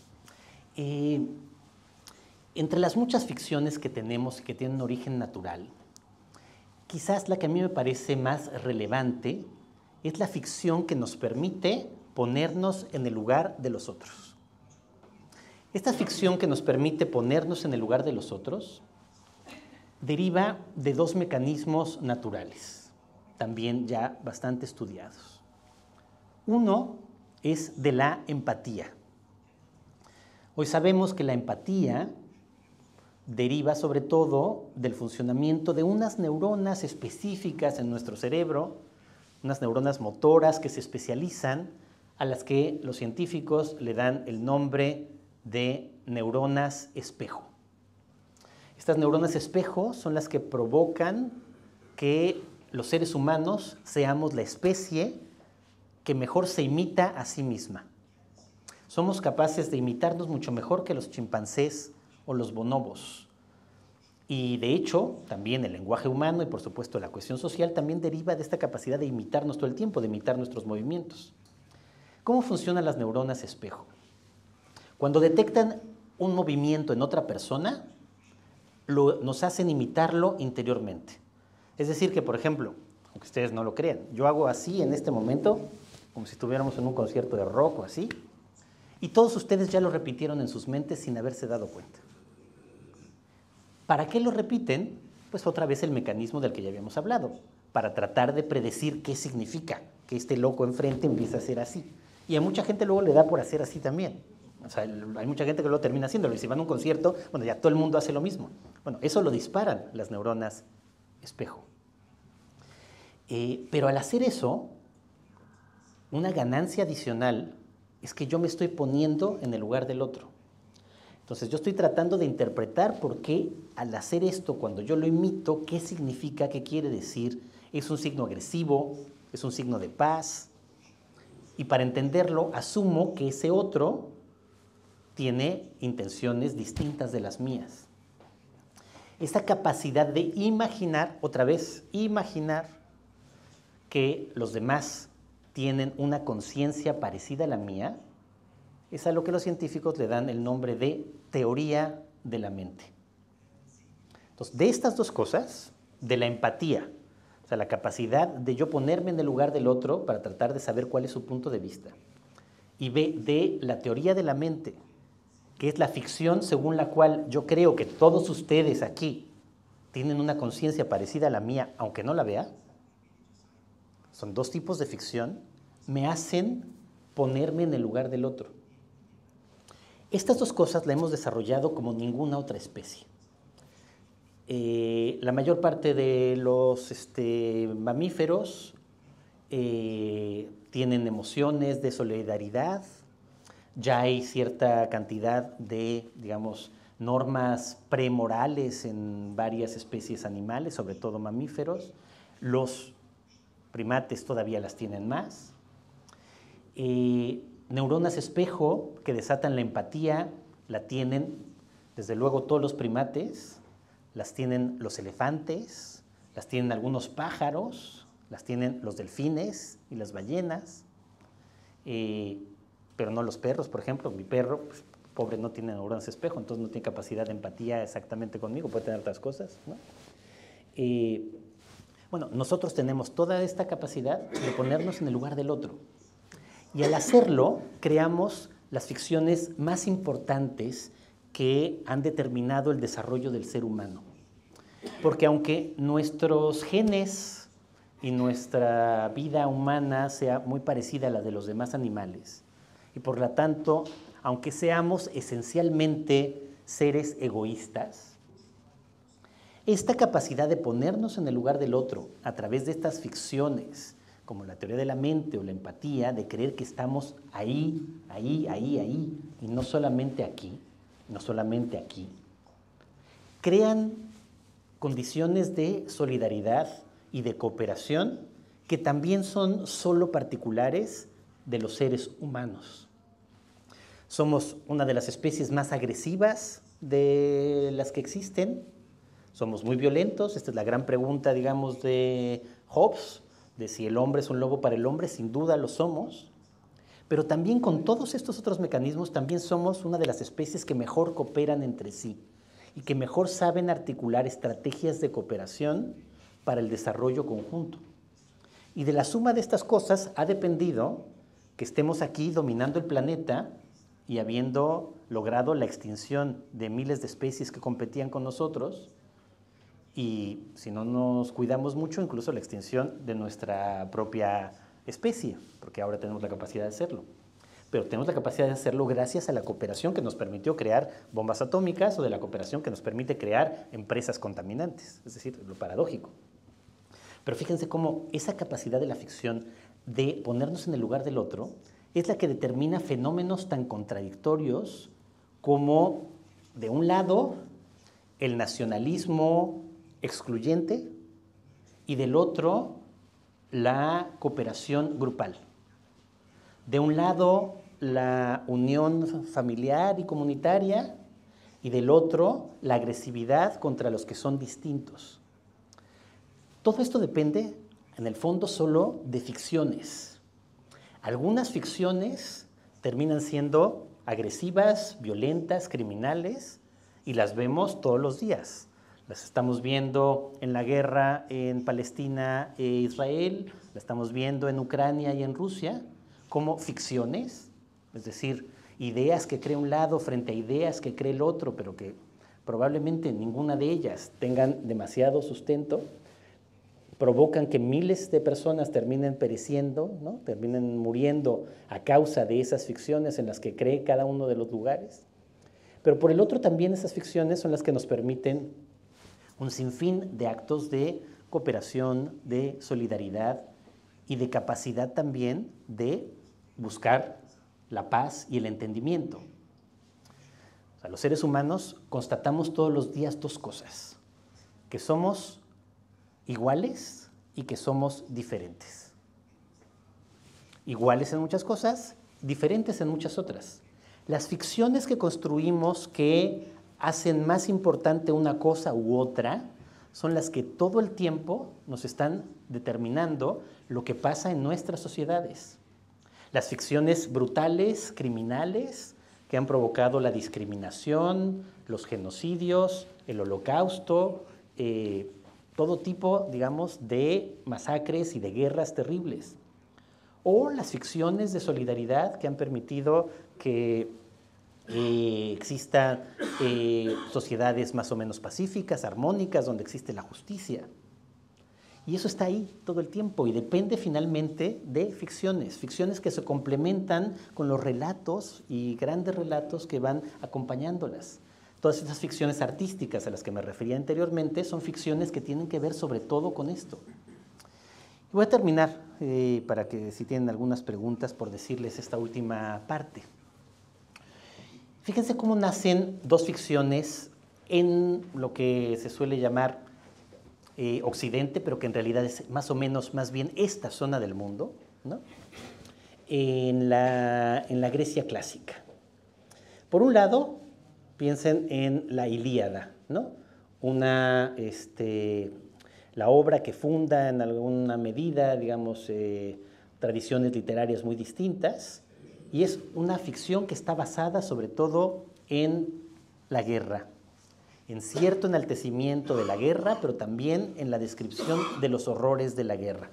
Entre las muchas ficciones que tenemos y que tienen un origen natural, quizás la que a mí me parece más relevante es la ficción que nos permite ponernos en el lugar de los otros. Esta ficción que nos permite ponernos en el lugar de los otros deriva de dos mecanismos naturales, también ya bastante estudiados. Uno es de la empatía. Hoy sabemos que la empatía deriva sobre todo del funcionamiento de unas neuronas específicas en nuestro cerebro, unas neuronas motoras que se especializan, a las que los científicos le dan el nombre de neuronas espejo. Estas neuronas espejo son las que provocan que los seres humanos seamos la especie que mejor se imita a sí misma. Somos capaces de imitarnos mucho mejor que los chimpancés o los bonobos. Y de hecho, también el lenguaje humano y por supuesto la cohesión social también deriva de esta capacidad de imitarnos todo el tiempo, de imitar nuestros movimientos. ¿Cómo funcionan las neuronas espejo? Cuando detectan un movimiento en otra persona, nos hacen imitarlo interiormente. Es decir que, por ejemplo, aunque ustedes no lo crean, yo hago así en este momento, como si estuviéramos en un concierto de rock o así, y todos ustedes ya lo repitieron en sus mentes sin haberse dado cuenta. ¿Para qué lo repiten? Pues otra vez el mecanismo del que ya habíamos hablado, para tratar de predecir qué significa que este loco enfrente empiece a hacer así. Y a mucha gente luego le da por hacer así también. O sea, hay mucha gente que lo termina haciéndolo. Y si van a un concierto, bueno, ya todo el mundo hace lo mismo. Bueno, eso lo disparan las neuronas espejo. Pero al hacer eso, una ganancia adicional es que yo me estoy poniendo en el lugar del otro. Entonces yo estoy tratando de interpretar por qué al hacer esto, cuando yo lo imito, qué significa, qué quiere decir. ¿Es un signo agresivo? ¿Es un signo de paz? Y para entenderlo, asumo que ese otro tiene intenciones distintas de las mías. Esta capacidad de imaginar, otra vez, imaginar que los demás tienen una conciencia parecida a la mía, es a lo que los científicos le dan el nombre de teoría de la mente. Entonces, de estas dos cosas, de la empatía, o sea, la capacidad de yo ponerme en el lugar del otro para tratar de saber cuál es su punto de vista, y de la teoría de la mente, que es la ficción según la cual yo creo que todos ustedes aquí tienen una conciencia parecida a la mía, aunque no la vea, son dos tipos de ficción, me hacen ponerme en el lugar del otro. Estas dos cosas las hemos desarrollado como ninguna otra especie. La mayor parte de los mamíferos tienen emociones de solidaridad. Ya hay cierta cantidad de, digamos, normas premorales en varias especies animales, sobre todo mamíferos. Los primates todavía las tienen más. Neuronas espejo que desatan la empatía la tienen, desde luego, todos los primates, las tienen los elefantes, las tienen algunos pájaros, las tienen los delfines y las ballenas, pero no los perros, por ejemplo. Mi perro, pues, pobre, no tiene neuronas espejo, entonces no tiene capacidad de empatía exactamente conmigo, puede tener otras cosas, ¿no? Bueno, nosotros tenemos toda esta capacidad de ponernos en el lugar del otro. Y al hacerlo, creamos las ficciones más importantes que han determinado el desarrollo del ser humano. Porque aunque nuestros genes y nuestra vida humana sea muy parecida a la de los demás animales, y por lo tanto, aunque seamos esencialmente seres egoístas, esta capacidad de ponernos en el lugar del otro a través de estas ficciones como la teoría de la mente o la empatía, de creer que estamos ahí, y no solamente aquí, crean condiciones de solidaridad y de cooperación que también son solo particulares de los seres humanos. Somos una de las especies más agresivas de las que existen, somos muy violentos, esta es la gran pregunta, digamos, de Hobbes, de si el hombre es un lobo para el hombre, sin duda lo somos, pero también con todos estos otros mecanismos también somos una de las especies que mejor cooperan entre sí y que mejor saben articular estrategias de cooperación para el desarrollo conjunto. Y de la suma de estas cosas ha dependido que estemos aquí dominando el planeta y habiendo logrado la extinción de miles de especies que competían con nosotros, y si no nos cuidamos mucho, incluso la extinción de nuestra propia especie, porque ahora tenemos la capacidad de hacerlo. Pero tenemos la capacidad de hacerlo gracias a la cooperación que nos permitió crear bombas atómicas o de la cooperación que nos permite crear empresas contaminantes, es decir, lo paradójico. Pero fíjense cómo esa capacidad de la ficción de ponernos en el lugar del otro es la que determina fenómenos tan contradictorios como, de un lado, el nacionalismo excluyente y del otro, la cooperación grupal. De un lado, la unión familiar y comunitaria y del otro, la agresividad contra los que son distintos. Todo esto depende, en el fondo, solo de ficciones. Algunas ficciones terminan siendo agresivas, violentas, criminales, y las vemos todos los días. Las estamos viendo en la guerra en Palestina e Israel, la estamos viendo en Ucrania y en Rusia, como ficciones, es decir, ideas que cree un lado frente a ideas que cree el otro, pero que probablemente ninguna de ellas tengan demasiado sustento, provocan que miles de personas terminen pereciendo, ¿no? Terminen muriendo a causa de esas ficciones en las que cree cada uno de los lugares. Pero por el otro también esas ficciones son las que nos permiten un sinfín de actos de cooperación, de solidaridad y de capacidad también de buscar la paz y el entendimiento. O sea, los seres humanos constatamos todos los días dos cosas: que somos iguales y que somos diferentes. Iguales en muchas cosas, diferentes en muchas otras. Las ficciones que construimos que hacen más importante una cosa u otra son las que todo el tiempo nos están determinando lo que pasa en nuestras sociedades. Las ficciones brutales, criminales, que han provocado la discriminación, los genocidios, el holocausto, todo tipo, digamos, de masacres y de guerras terribles. O las ficciones de solidaridad que han permitido que existan sociedades más o menos pacíficas, armónicas, donde existe la justicia. Y eso está ahí todo el tiempo y depende finalmente de ficciones que se complementan con los relatos y grandes relatos que van acompañándolas. Todas estas ficciones artísticas a las que me refería anteriormente son ficciones que tienen que ver sobre todo con esto. Y voy a terminar, para que si tienen algunas preguntas, por decirles esta última parte. Fíjense cómo nacen dos ficciones en lo que se suele llamar Occidente, pero que en realidad es más o menos, más bien esta zona del mundo, ¿no? En la Grecia clásica. Por un lado, piensen en la Ilíada, ¿no? La obra que funda en alguna medida, digamos, tradiciones literarias muy distintas, y es una ficción que está basada sobre todo en la guerra, en cierto enaltecimiento de la guerra, pero también en la descripción de los horrores de la guerra.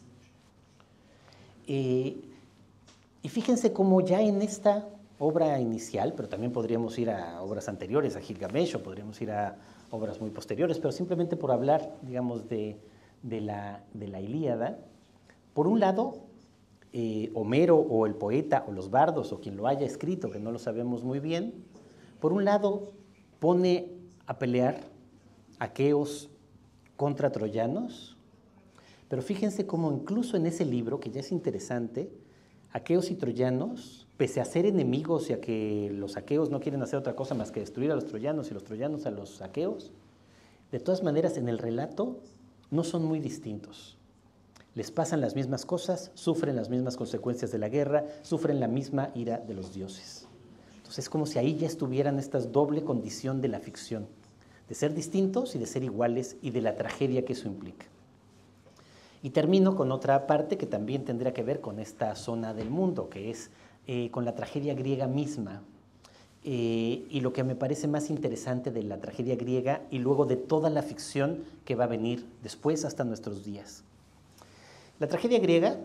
Y fíjense cómo ya en esta obra inicial, pero también podríamos ir a obras anteriores, a Gilgamesh, o podríamos ir a obras muy posteriores, pero simplemente por hablar, digamos, de la Ilíada, por un lado, Homero o el poeta o los bardos o quien lo haya escrito, que no lo sabemos muy bien, por un lado pone a pelear aqueos contra troyanos, Pero fíjense cómo incluso en ese libro, que ya es interesante, aqueos y troyanos, pese a ser enemigos y a que los aqueos no quieren hacer otra cosa más que destruir a los troyanos y los troyanos a los aqueos, de todas maneras en el relato no son muy distintos. Les pasan las mismas cosas, sufren las mismas consecuencias de la guerra, sufren la misma ira de los dioses. Entonces es como si ahí ya estuvieran esta doble condición de la ficción, de ser distintos y de ser iguales y de la tragedia que eso implica. Y termino con otra parte que también tendría que ver con esta zona del mundo, que es con la tragedia griega misma. Y lo que me parece más interesante de la tragedia griega y luego de toda la ficción que va a venir después hasta nuestros días. La tragedia griega,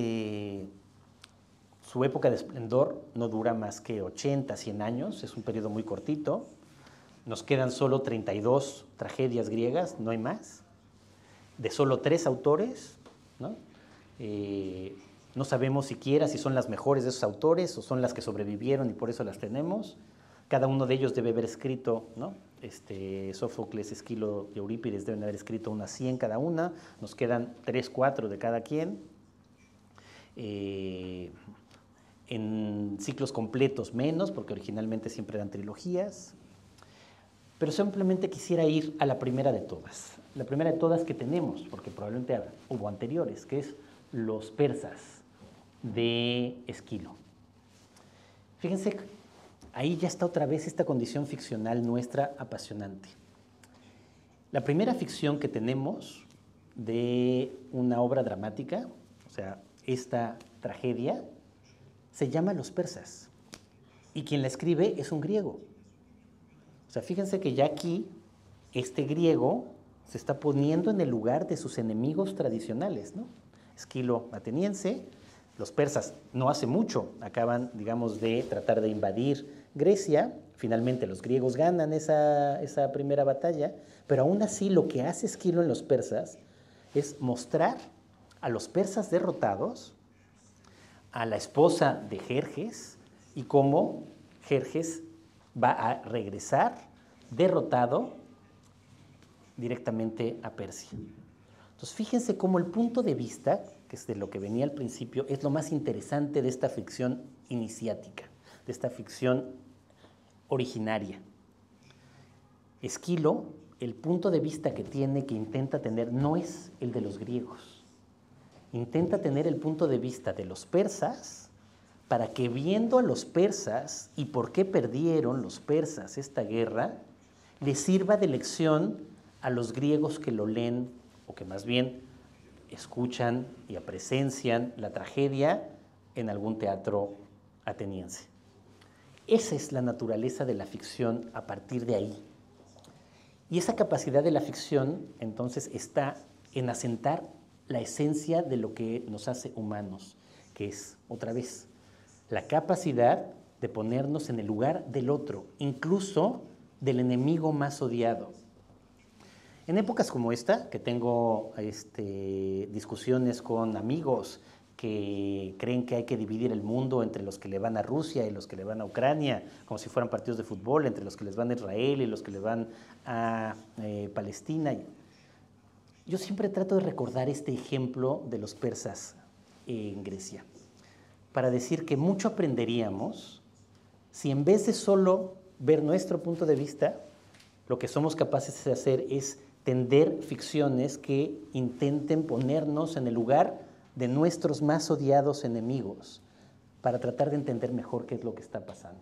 su época de esplendor no dura más que 80, 100 años, es un periodo muy cortito. Nos quedan solo 32 tragedias griegas, no hay más, de solo 3 autores, ¿no? No sabemos siquiera si son las mejores de esos autores o son las que sobrevivieron y por eso las tenemos. Cada uno de ellos debe haber escrito, ¿no? Sófocles, Esquilo y Eurípides deben haber escrito unas 100 cada una. Nos quedan 3, 4 de cada quien. En ciclos completos menos, porque originalmente siempre eran trilogías. Pero simplemente quisiera ir a la primera de todas. La primera de todas que tenemos, porque probablemente hubo anteriores, que es los persas de Esquilo. Fíjense, ahí ya está otra vez esta condición ficcional nuestra apasionante. La primera ficción que tenemos de una obra dramática, o sea, esta tragedia, se llama Los persas. Y quien la escribe es un griego. O sea, fíjense que ya aquí este griego se está poniendo en el lugar de sus enemigos tradicionales, ¿no? Esquilo ateniense, los persas no hace mucho acaban, digamos, de tratar de invadir Grecia, finalmente los griegos ganan esa primera batalla, pero aún así lo que hace Esquilo en los persas es mostrar a los persas derrotados, a la esposa de Jerjes y cómo Jerjes va a regresar derrotado directamente a Persia. Entonces, fíjense cómo el punto de vista, que es de lo que venía al principio, es lo más interesante de esta ficción iniciática, de esta ficción originaria. Esquilo, el punto de vista que tiene, que intenta tener, no es el de los griegos. Intenta tener el punto de vista de los persas, para que viendo a los persas y por qué perdieron los persas esta guerra, les sirva de lección a los griegos que lo leen, o que más bien escuchan y presencian la tragedia en algún teatro ateniense. Esa es la naturaleza de la ficción a partir de ahí. Y esa capacidad de la ficción, entonces, está en asentar la esencia de lo que nos hace humanos, que es, otra vez, la capacidad de ponernos en el lugar del otro, incluso del enemigo más odiado. En épocas como esta, que tengo discusiones con amigos que creen que hay que dividir el mundo entre los que le van a Rusia y los que le van a Ucrania, como si fueran partidos de fútbol, entre los que les van a Israel y los que le van a Palestina. Yo siempre trato de recordar este ejemplo de los persas en Grecia, para decir que mucho aprenderíamos si en vez de solo ver nuestro punto de vista, lo que somos capaces de hacer es tender ficciones que intenten ponernos en el lugar de nuestros más odiados enemigos, para tratar de entender mejor qué es lo que está pasando.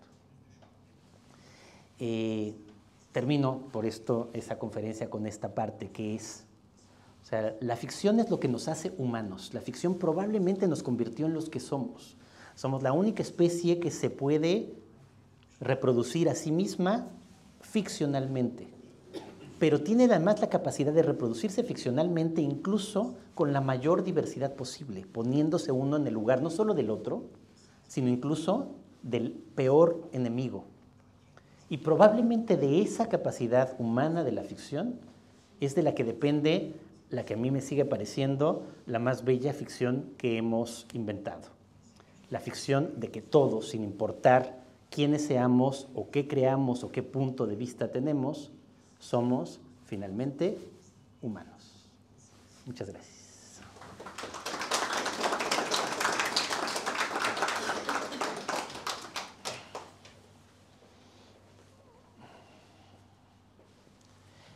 Termino por esto esa conferencia con esta parte que es, o sea, la ficción es lo que nos hace humanos. La ficción probablemente nos convirtió en los que somos. Somos la única especie que se puede reproducir a sí misma ficcionalmente, pero tiene además la capacidad de reproducirse ficcionalmente incluso con la mayor diversidad posible, poniéndose uno en el lugar no solo del otro, sino incluso del peor enemigo. Y probablemente de esa capacidad humana de la ficción es de la que depende la que a mí me sigue pareciendo la más bella ficción que hemos inventado. La ficción de que todos, sin importar quiénes seamos o qué creamos o qué punto de vista tenemos, somos finalmente humanos. Muchas gracias.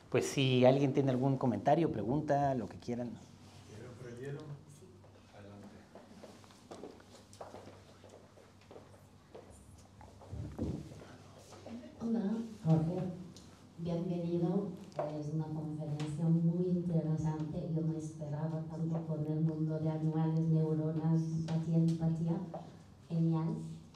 Pues si alguien tiene algún comentario, pregunta, lo que quieran. Hola, Jorge. Bienvenido. Es una conferencia muy interesante. Yo no esperaba tanto con el mundo de animales, neuronas, empatía. Genial.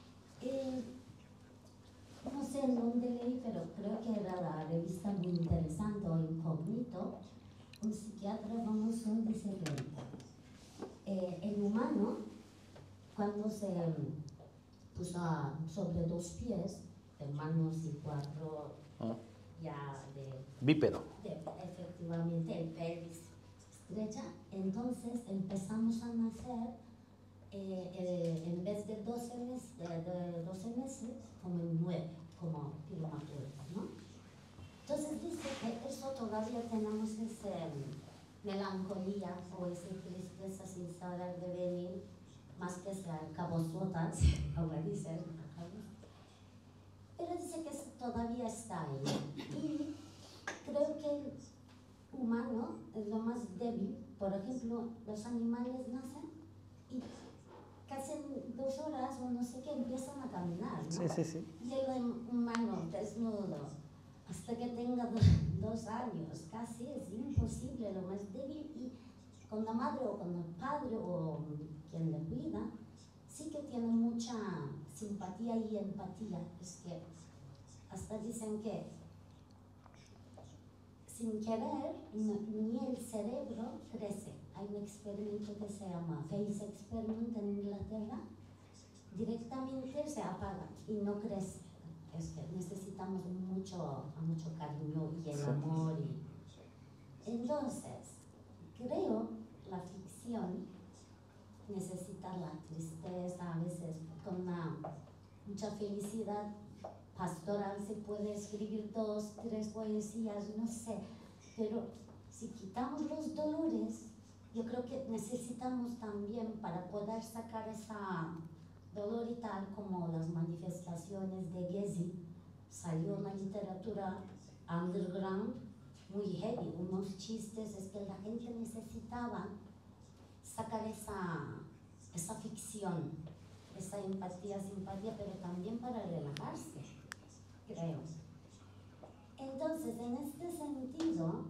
No sé en dónde leí, pero creo que era la revista muy interesante o Incógnito. Un psiquiatra famoso dice que el humano, cuando se puso sobre dos pies, de manos y cuatro ya de Bípedo. Efectivamente, el pelvis estrecha, entonces empezamos a nacer en vez de 12 meses, como en 9, como prematuros, ¿no? Entonces dice que eso todavía tenemos esa melancolía o esa tristeza sin saber de venir, más que sea cabozotas, como dicen. Pero dice que todavía está ahí. Y creo que el humano es lo más débil. Por ejemplo, los animales nacen y casi en 2 horas o no sé qué empiezan a caminar, ¿no? Sí. Y el humano desnudo, hasta que tenga 2 años, casi es imposible, lo más débil. Y con la madre o con el padre o quien le cuida, sí que tiene mucha simpatía y empatía. Es que hasta dicen que sin querer ni el cerebro crece. Hay un experimento que se llama Face Experiment en Inglaterra. Directamente se apaga y no crece. Es que necesitamos mucho cariño y el amor. Entonces, creo la ficción necesita la tristeza, a veces con mucha felicidad pastoral se puede escribir 2, 3 poesías, no sé, pero si quitamos los dolores, yo creo que necesitamos también para poder sacar esa dolor y tal, como las manifestaciones de Gezi, salió una literatura underground muy heavy, unos chistes, es que la gente necesitaba sacar esa ficción, esa empatía, simpatía, pero también para relajarse, creo. Entonces, en este sentido,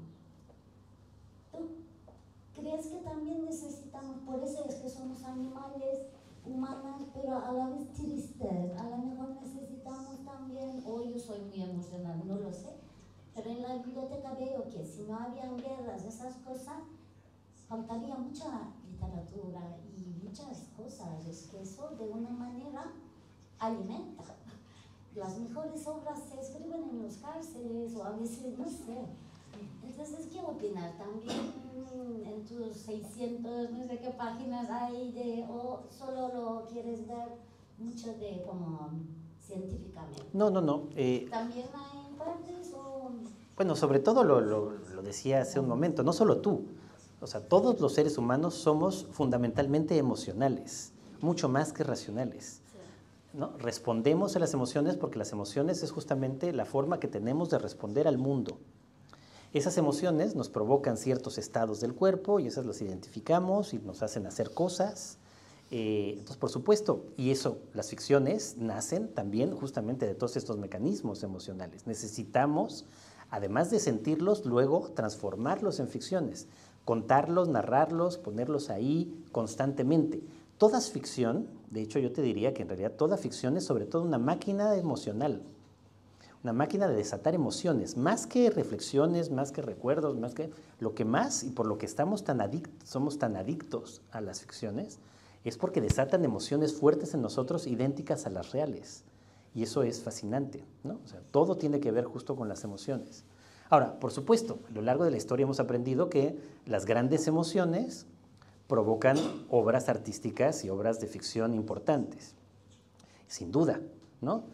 ¿tú crees que también necesitamos, por eso es que somos animales humanos, pero a la vez tristes? A lo mejor necesitamos también, o yo soy muy emocional, no lo sé, pero en la biblioteca veo que si no habían guerras, esas cosas, faltaría mucha literatura y muchas cosas. Es que eso de una manera alimenta. Las mejores obras se escriben en los cárceles o a veces, no sé. Entonces, ¿qué opinas? También en tus 600, no sé qué páginas hay o solo lo quieres ver mucho de como científicamente. No. ¿También hay partes o...? Bueno, sobre todo lo decía hace un momento, no solo tú. O sea, todos los seres humanos somos fundamentalmente emocionales, mucho más que racionales. ¿No? Respondemos a las emociones porque las emociones es justamente la forma que tenemos de responder al mundo. Esas emociones nos provocan ciertos estados del cuerpo y esas las identificamos y nos hacen hacer cosas. Entonces, por supuesto, y eso, las ficciones nacen también justamente de todos estos mecanismos emocionales. Necesitamos, además de sentirlos, luego transformarlos en ficciones, contarlos, narrarlos, ponerlos ahí constantemente. Toda es ficción, de hecho yo te diría que en realidad toda ficción es sobre todo una máquina emocional, una máquina de desatar emociones, más que reflexiones, más que recuerdos, más que lo que más y por lo que somos tan adictos a las ficciones, es porque desatan emociones fuertes en nosotros idénticas a las reales. Y eso es fascinante, ¿no? O sea, todo tiene que ver justo con las emociones. Ahora, por supuesto, a lo largo de la historia hemos aprendido que las grandes emociones provocan obras artísticas y obras de ficción importantes, sin duda, ¿no?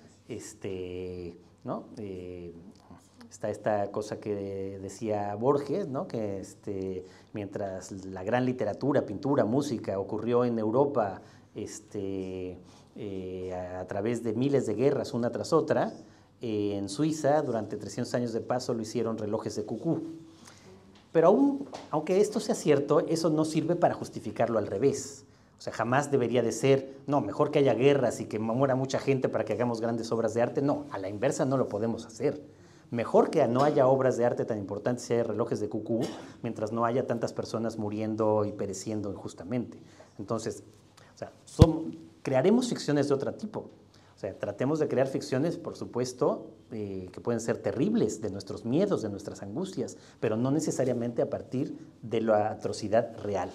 Está esta cosa que decía Borges, ¿no? Que mientras la gran literatura, pintura, música ocurrió en Europa a través de miles de guerras una tras otra, En Suiza, durante 300 años de paso, lo hicieron relojes de cucú. Pero aunque esto sea cierto, eso no sirve para justificarlo al revés. O sea, jamás debería de ser, no, mejor que haya guerras y que muera mucha gente para que hagamos grandes obras de arte. No, a la inversa no lo podemos hacer. Mejor que no haya obras de arte tan importantes si hay relojes de cucú, mientras no haya tantas personas muriendo y pereciendo injustamente. Entonces, o sea, crearemos ficciones de otro tipo. O sea, tratemos de crear ficciones, por supuesto, que pueden ser terribles, de nuestros miedos, de nuestras angustias, pero no necesariamente a partir de la atrocidad real.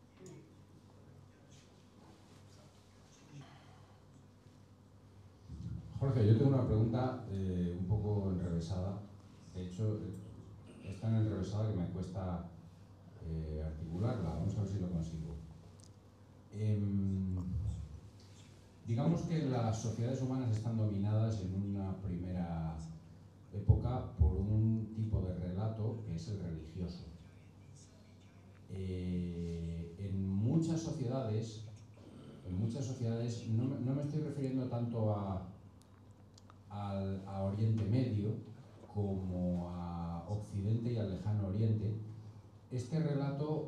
Jorge, yo tengo una pregunta un poco enrevesada. De hecho, es tan enrevesada que me cuesta articularla. Vamos a ver si lo consigo. Digamos que las sociedades humanas están dominadas en una primera época por un tipo de relato que es el religioso. En muchas sociedades, no me estoy refiriendo tanto a Oriente Medio como a Occidente y al Lejano Oriente, este relato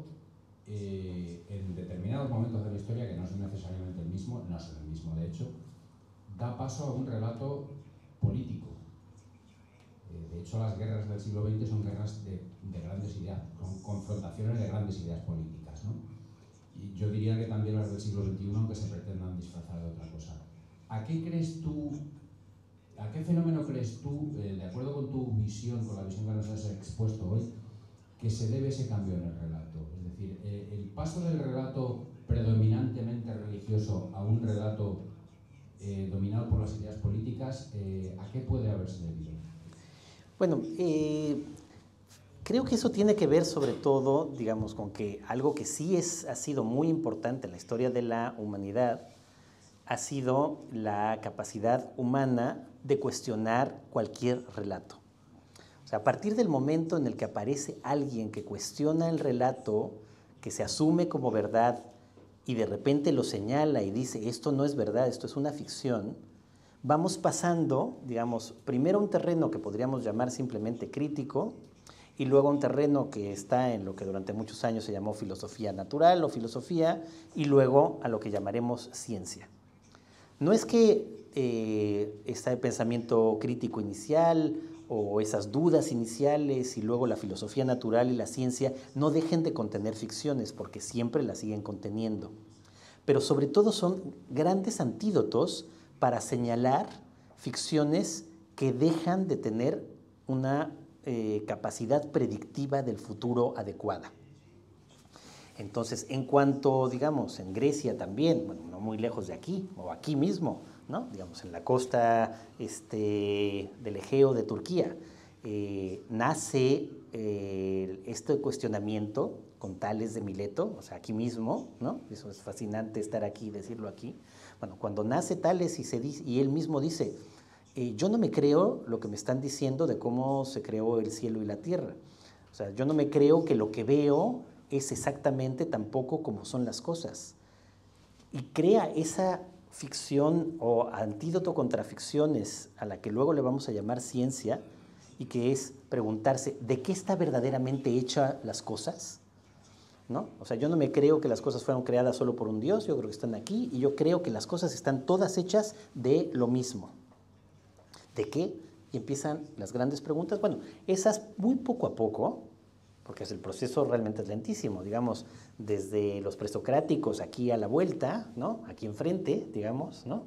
en determinados momentos de la historia, que no son necesariamente el mismo, no son el mismo de hecho, da paso a un relato político. De hecho, las guerras del siglo XX son guerras de grandes ideas, con confrontaciones de grandes ideas políticas, ¿no? Y yo diría que también las del siglo XXI, aunque se pretendan disfrazar de otra cosa. ¿A qué fenómeno crees tú, de acuerdo con tu visión, con la visión que nos has expuesto hoy, que se debe ese cambio en el relato? Es decir, el paso del relato predominantemente religioso a un relato dominado por las ideas políticas, ¿a qué puede haberse debido? Bueno, creo que eso tiene que ver sobre todo, digamos, con que algo que sí ha sido muy importante en la historia de la humanidad ha sido la capacidad humana de cuestionar cualquier relato. O sea, a partir del momento en el que aparece alguien que cuestiona el relato, que se asume como verdad y de repente lo señala y dice, esto no es verdad, esto es una ficción, vamos pasando, digamos, primero a un terreno que podríamos llamar simplemente crítico y luego a un terreno que está en lo que durante muchos años se llamó filosofía natural o filosofía y luego a lo que llamaremos ciencia. No es que este pensamiento crítico inicial o esas dudas iniciales y luego la filosofía natural y la ciencia no dejen de contener ficciones, porque siempre las siguen conteniendo. Pero sobre todo son grandes antídotos para señalar ficciones que dejan de tener una capacidad predictiva del futuro adecuada. Entonces, en cuanto, digamos, en Grecia también, bueno, no muy lejos de aquí, o aquí mismo, ¿no? Digamos, en la costa del Egeo de Turquía, nace este cuestionamiento con Tales de Mileto, o sea, aquí mismo, ¿no? Eso es fascinante estar aquí y decirlo aquí. Bueno, cuando nace Tales y él mismo dice, yo no me creo lo que me están diciendo de cómo se creó el cielo y la tierra. O sea, yo no me creo que lo que veo es exactamente tampoco como son las cosas. Y crea esa ficción o antídoto contra ficciones a la que luego le vamos a llamar ciencia, y que es preguntarse, ¿de qué está verdaderamente hecha las cosas? ¿No? O sea, yo no me creo que las cosas fueron creadas solo por un Dios, yo creo que están aquí, y yo creo que las cosas están todas hechas de lo mismo. ¿De qué? Y empiezan las grandes preguntas. Bueno, esas muy poco a poco, porque el proceso realmente es lentísimo, digamos, desde los presocráticos aquí a la vuelta, ¿no? Aquí enfrente, digamos, ¿no?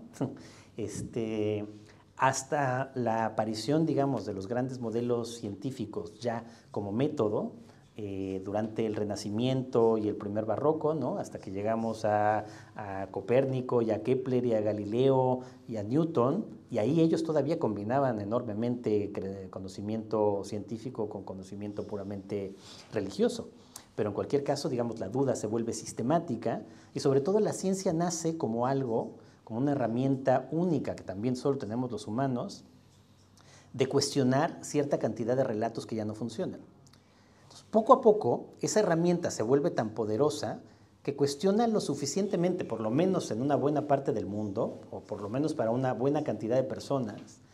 Hasta la aparición, digamos, de los grandes modelos científicos ya como método, durante el Renacimiento y el primer Barroco, ¿no? Hasta que llegamos a Copérnico y a Kepler y a Galileo y a Newton, y ahí ellos todavía combinaban enormemente conocimiento científico con conocimiento puramente religioso. Pero en cualquier caso, digamos, la duda se vuelve sistemática y sobre todo la ciencia nace como algo, como una herramienta única que también solo tenemos los humanos, de cuestionar cierta cantidad de relatos que ya no funcionan. Entonces, poco a poco, esa herramienta se vuelve tan poderosa que cuestiona lo suficientemente, por lo menos en una buena parte del mundo, o por lo menos para una buena cantidad de personas,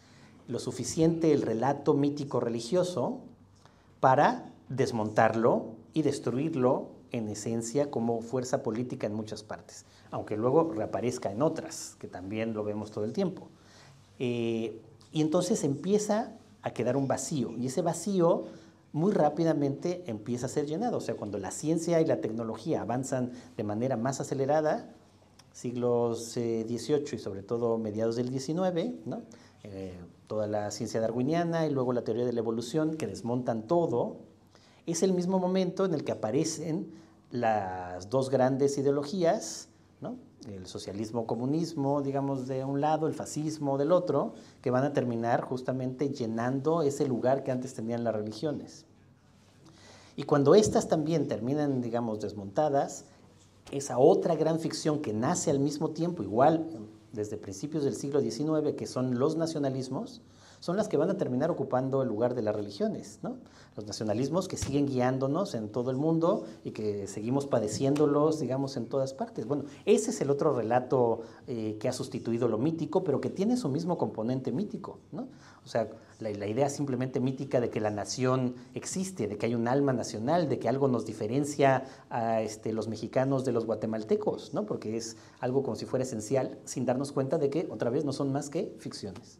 lo suficiente el relato mítico religioso para desmontarlo y destruirlo en esencia como fuerza política en muchas partes, aunque luego reaparezca en otras, que también lo vemos todo el tiempo. Y entonces empieza a quedar un vacío, y ese vacío muy rápidamente empieza a ser llenado. O sea, cuando la ciencia y la tecnología avanzan de manera más acelerada, siglos XVIII y sobre todo mediados del XIX, ¿no? Toda la ciencia darwiniana y luego la teoría de la evolución que desmontan todo, es el mismo momento en el que aparecen las dos grandes ideologías, ¿no? El socialismo-comunismo, digamos, de un lado, el fascismo del otro, que van a terminar justamente llenando ese lugar que antes tenían las religiones. Y cuando estas también terminan, digamos, desmontadas, esa otra gran ficción que nace al mismo tiempo, igual desde principios del siglo XIX, que son los nacionalismos, son las que van a terminar ocupando el lugar de las religiones, ¿no? Los nacionalismos que siguen guiándonos en todo el mundo y que seguimos padeciéndolos, digamos, en todas partes. Bueno, ese es el otro relato que ha sustituido lo mítico, pero que tiene su mismo componente mítico, ¿no? O sea, la idea simplemente mítica de que la nación existe, de que hay un alma nacional, de que algo nos diferencia a los mexicanos de los guatemaltecos, ¿no? Porque es algo como si fuera esencial, sin darnos cuenta de que, otra vez, no son más que ficciones.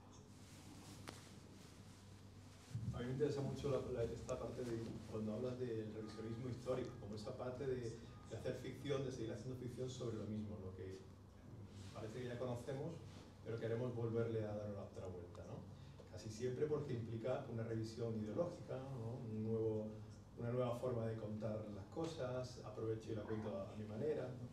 A mí me interesa mucho esta parte de cuando hablas del revisionismo histórico, como esa parte de hacer ficción, de seguir haciendo ficción sobre lo mismo, lo que parece que ya conocemos, pero queremos volverle a dar otra vuelta, ¿no? Casi siempre porque implica una revisión ideológica, ¿no? Una nueva forma de contar las cosas, aprovecho y la cuento a mi manera, ¿no?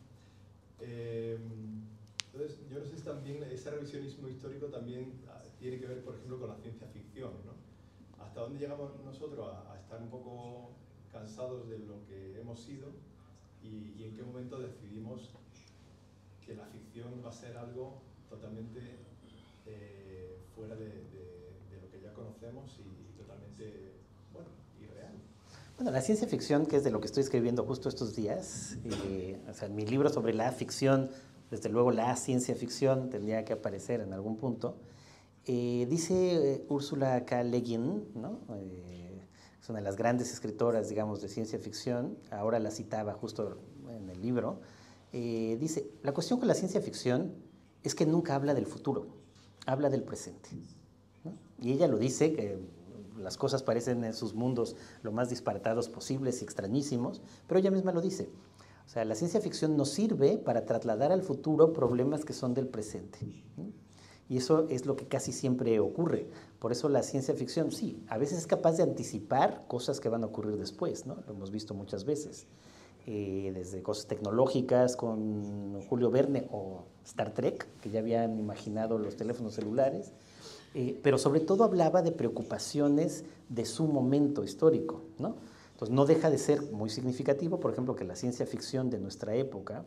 Entonces, yo no sé si también ese revisionismo histórico también tiene que ver, por ejemplo, con la ciencia ficción, ¿no? ¿Hasta dónde llegamos nosotros a estar un poco cansados de lo que hemos sido y en qué momento decidimos que la ficción va a ser algo totalmente fuera de lo que ya conocemos y totalmente, bueno, irreal? Bueno, la ciencia ficción, que es de lo que estoy escribiendo justo estos días, o sea, en mi libro sobre la ficción, desde luego la ciencia ficción tendría que aparecer en algún punto. Dice Ursula K. Le Guin, ¿no? Es una de las grandes escritoras, digamos, de ciencia ficción, ahora la citaba justo en el libro, dice, la cuestión con la ciencia ficción es que nunca habla del futuro, habla del presente, ¿no? Y ella lo dice, que las cosas parecen en sus mundos lo más disparatados posibles y extrañísimos, pero ella misma lo dice. O sea, la ciencia ficción nos sirve para trasladar al futuro problemas que son del presente, ¿no? Y eso es lo que casi siempre ocurre. Por eso la ciencia ficción, sí, a veces es capaz de anticipar cosas que van a ocurrir después, ¿no? Lo hemos visto muchas veces. Desde cosas tecnológicas con Julio Verne o Star Trek, que ya habían imaginado los teléfonos celulares, pero sobre todo hablaba de preocupaciones de su momento histórico, ¿no? Entonces no deja de ser muy significativo, por ejemplo, que la ciencia ficción de nuestra época,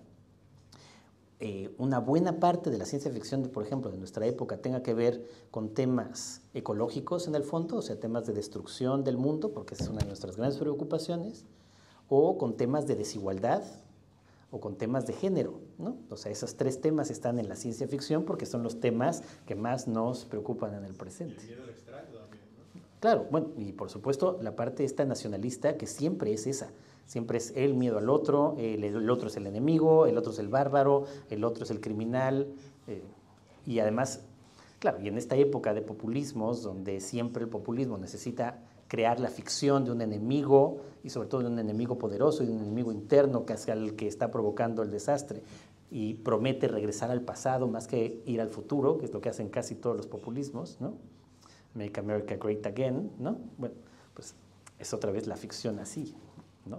una buena parte de la ciencia ficción, por ejemplo, de nuestra época tenga que ver con temas ecológicos en el fondo, o sea, temas de destrucción del mundo, porque esa es una de nuestras grandes preocupaciones, o con temas de desigualdad, o con temas de género, ¿no? O sea, esos tres temas están en la ciencia ficción porque son los temas que más nos preocupan en el presente. El miedo al extraño también, ¿no? Claro, bueno, y por supuesto la parte esta nacionalista que siempre es esa. Siempre es el miedo al otro, el otro es el enemigo, el otro es el bárbaro, el otro es el criminal. Y además, claro, y en esta época de populismos, donde siempre el populismo necesita crear la ficción de un enemigo, y sobre todo de un enemigo poderoso y de un enemigo interno que es el que está provocando el desastre, y promete regresar al pasado más que ir al futuro, que es lo que hacen casi todos los populismos, ¿no? Make America Great Again, ¿no? Bueno, pues es otra vez la ficción así, ¿no?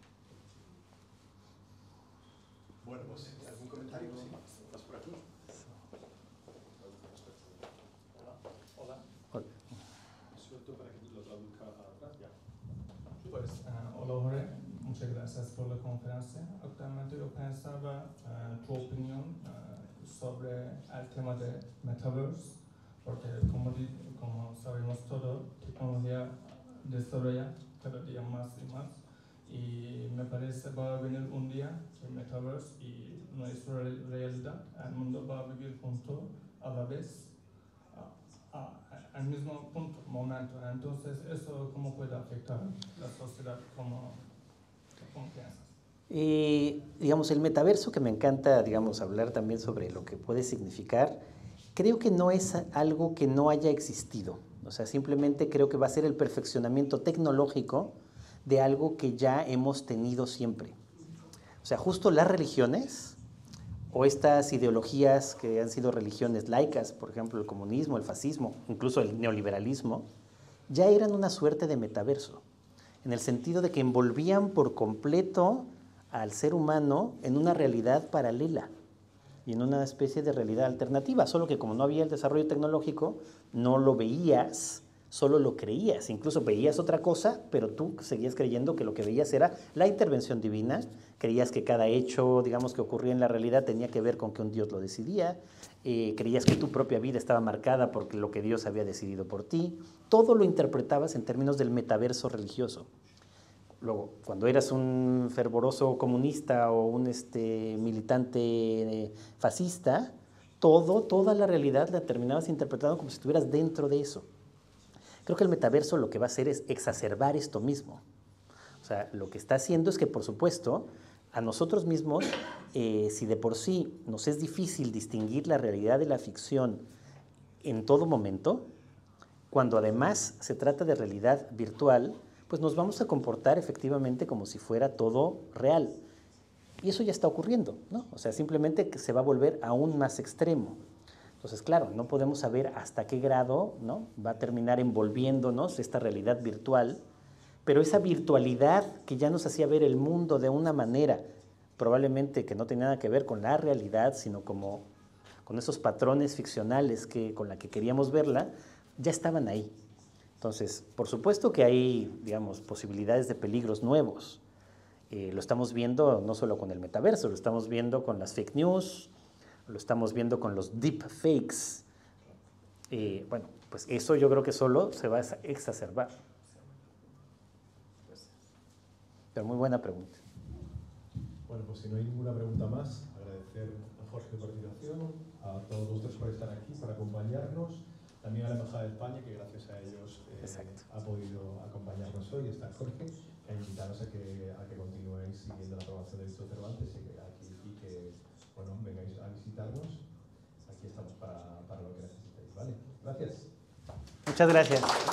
Bueno, pues, ¿algún comentario? Sí, estás por aquí. Hola. Hola. Suelto para que lo traduzca atrás, ya. Pues, hola Jorge, muchas gracias por la conferencia. Actualmente yo pensaba tu opinión sobre el tema de Metaverse, porque como sabemos todo, tecnología desarrolla cada día más y más. Y me parece que va a venir un día el Metaverse y nuestra realidad, el mundo va a vivir junto a la vez. al mismo punto, momento. Entonces, ¿eso cómo puede afectar la sociedad? ¿Cómo piensas? Digamos, el metaverso, que me encanta, digamos, hablar también sobre lo que puede significar, creo que no es algo que no haya existido. O sea, simplemente creo que va a ser el perfeccionamiento tecnológico de algo que ya hemos tenido siempre. O sea, justo las religiones o estas ideologías que han sido religiones laicas, por ejemplo, el comunismo, el fascismo, incluso el neoliberalismo, ya eran una suerte de metaverso, en el sentido de que envolvían por completo al ser humano en una realidad paralela y en una especie de realidad alternativa, solo que como no había el desarrollo tecnológico, no lo veías, solo lo creías, incluso veías otra cosa, pero tú seguías creyendo que lo que veías era la intervención divina, creías que cada hecho, digamos, que ocurría en la realidad tenía que ver con que un Dios lo decidía, creías que tu propia vida estaba marcada por lo que Dios había decidido por ti, todo lo interpretabas en términos del metaverso religioso. Luego, cuando eras un fervoroso comunista o un militante fascista, toda la realidad la terminabas interpretando como si estuvieras dentro de eso. Creo que el metaverso lo que va a hacer es exacerbar esto mismo. O sea, lo que está haciendo es que, por supuesto, a nosotros mismos, si de por sí nos es difícil distinguir la realidad de la ficción en todo momento, cuando además se trata de realidad virtual, pues nos vamos a comportar efectivamente como si fuera todo real. Y eso ya está ocurriendo, ¿no? O sea, simplemente que se va a volver aún más extremo. Entonces, claro, no podemos saber hasta qué grado, ¿no?, va a terminar envolviéndonos esta realidad virtual, pero esa virtualidad que ya nos hacía ver el mundo de una manera probablemente que no tenía nada que ver con la realidad, sino como con esos patrones ficcionales con la que queríamos verla, ya estaban ahí. Entonces, por supuesto que hay, digamos, posibilidades de peligros nuevos. Lo estamos viendo no solo con el metaverso, lo estamos viendo con las fake news, lo estamos viendo con los deep fakes. Bueno, pues eso yo creo que solo se va a exacerbar. Pero muy buena pregunta. Bueno, pues si no hay ninguna pregunta más, agradecer a Jorge por la invitación, a todos vosotros por estar aquí, por acompañarnos, también a la Embajada de España, que gracias a ellos ha podido acompañarnos hoy, está Jorge, e invitaros a que continuéis siguiendo la programación de Víctor Cervantes y que bueno, vengáis a visitarnos. Aquí estamos para lo que necesitéis, ¿vale? Gracias. Muchas gracias.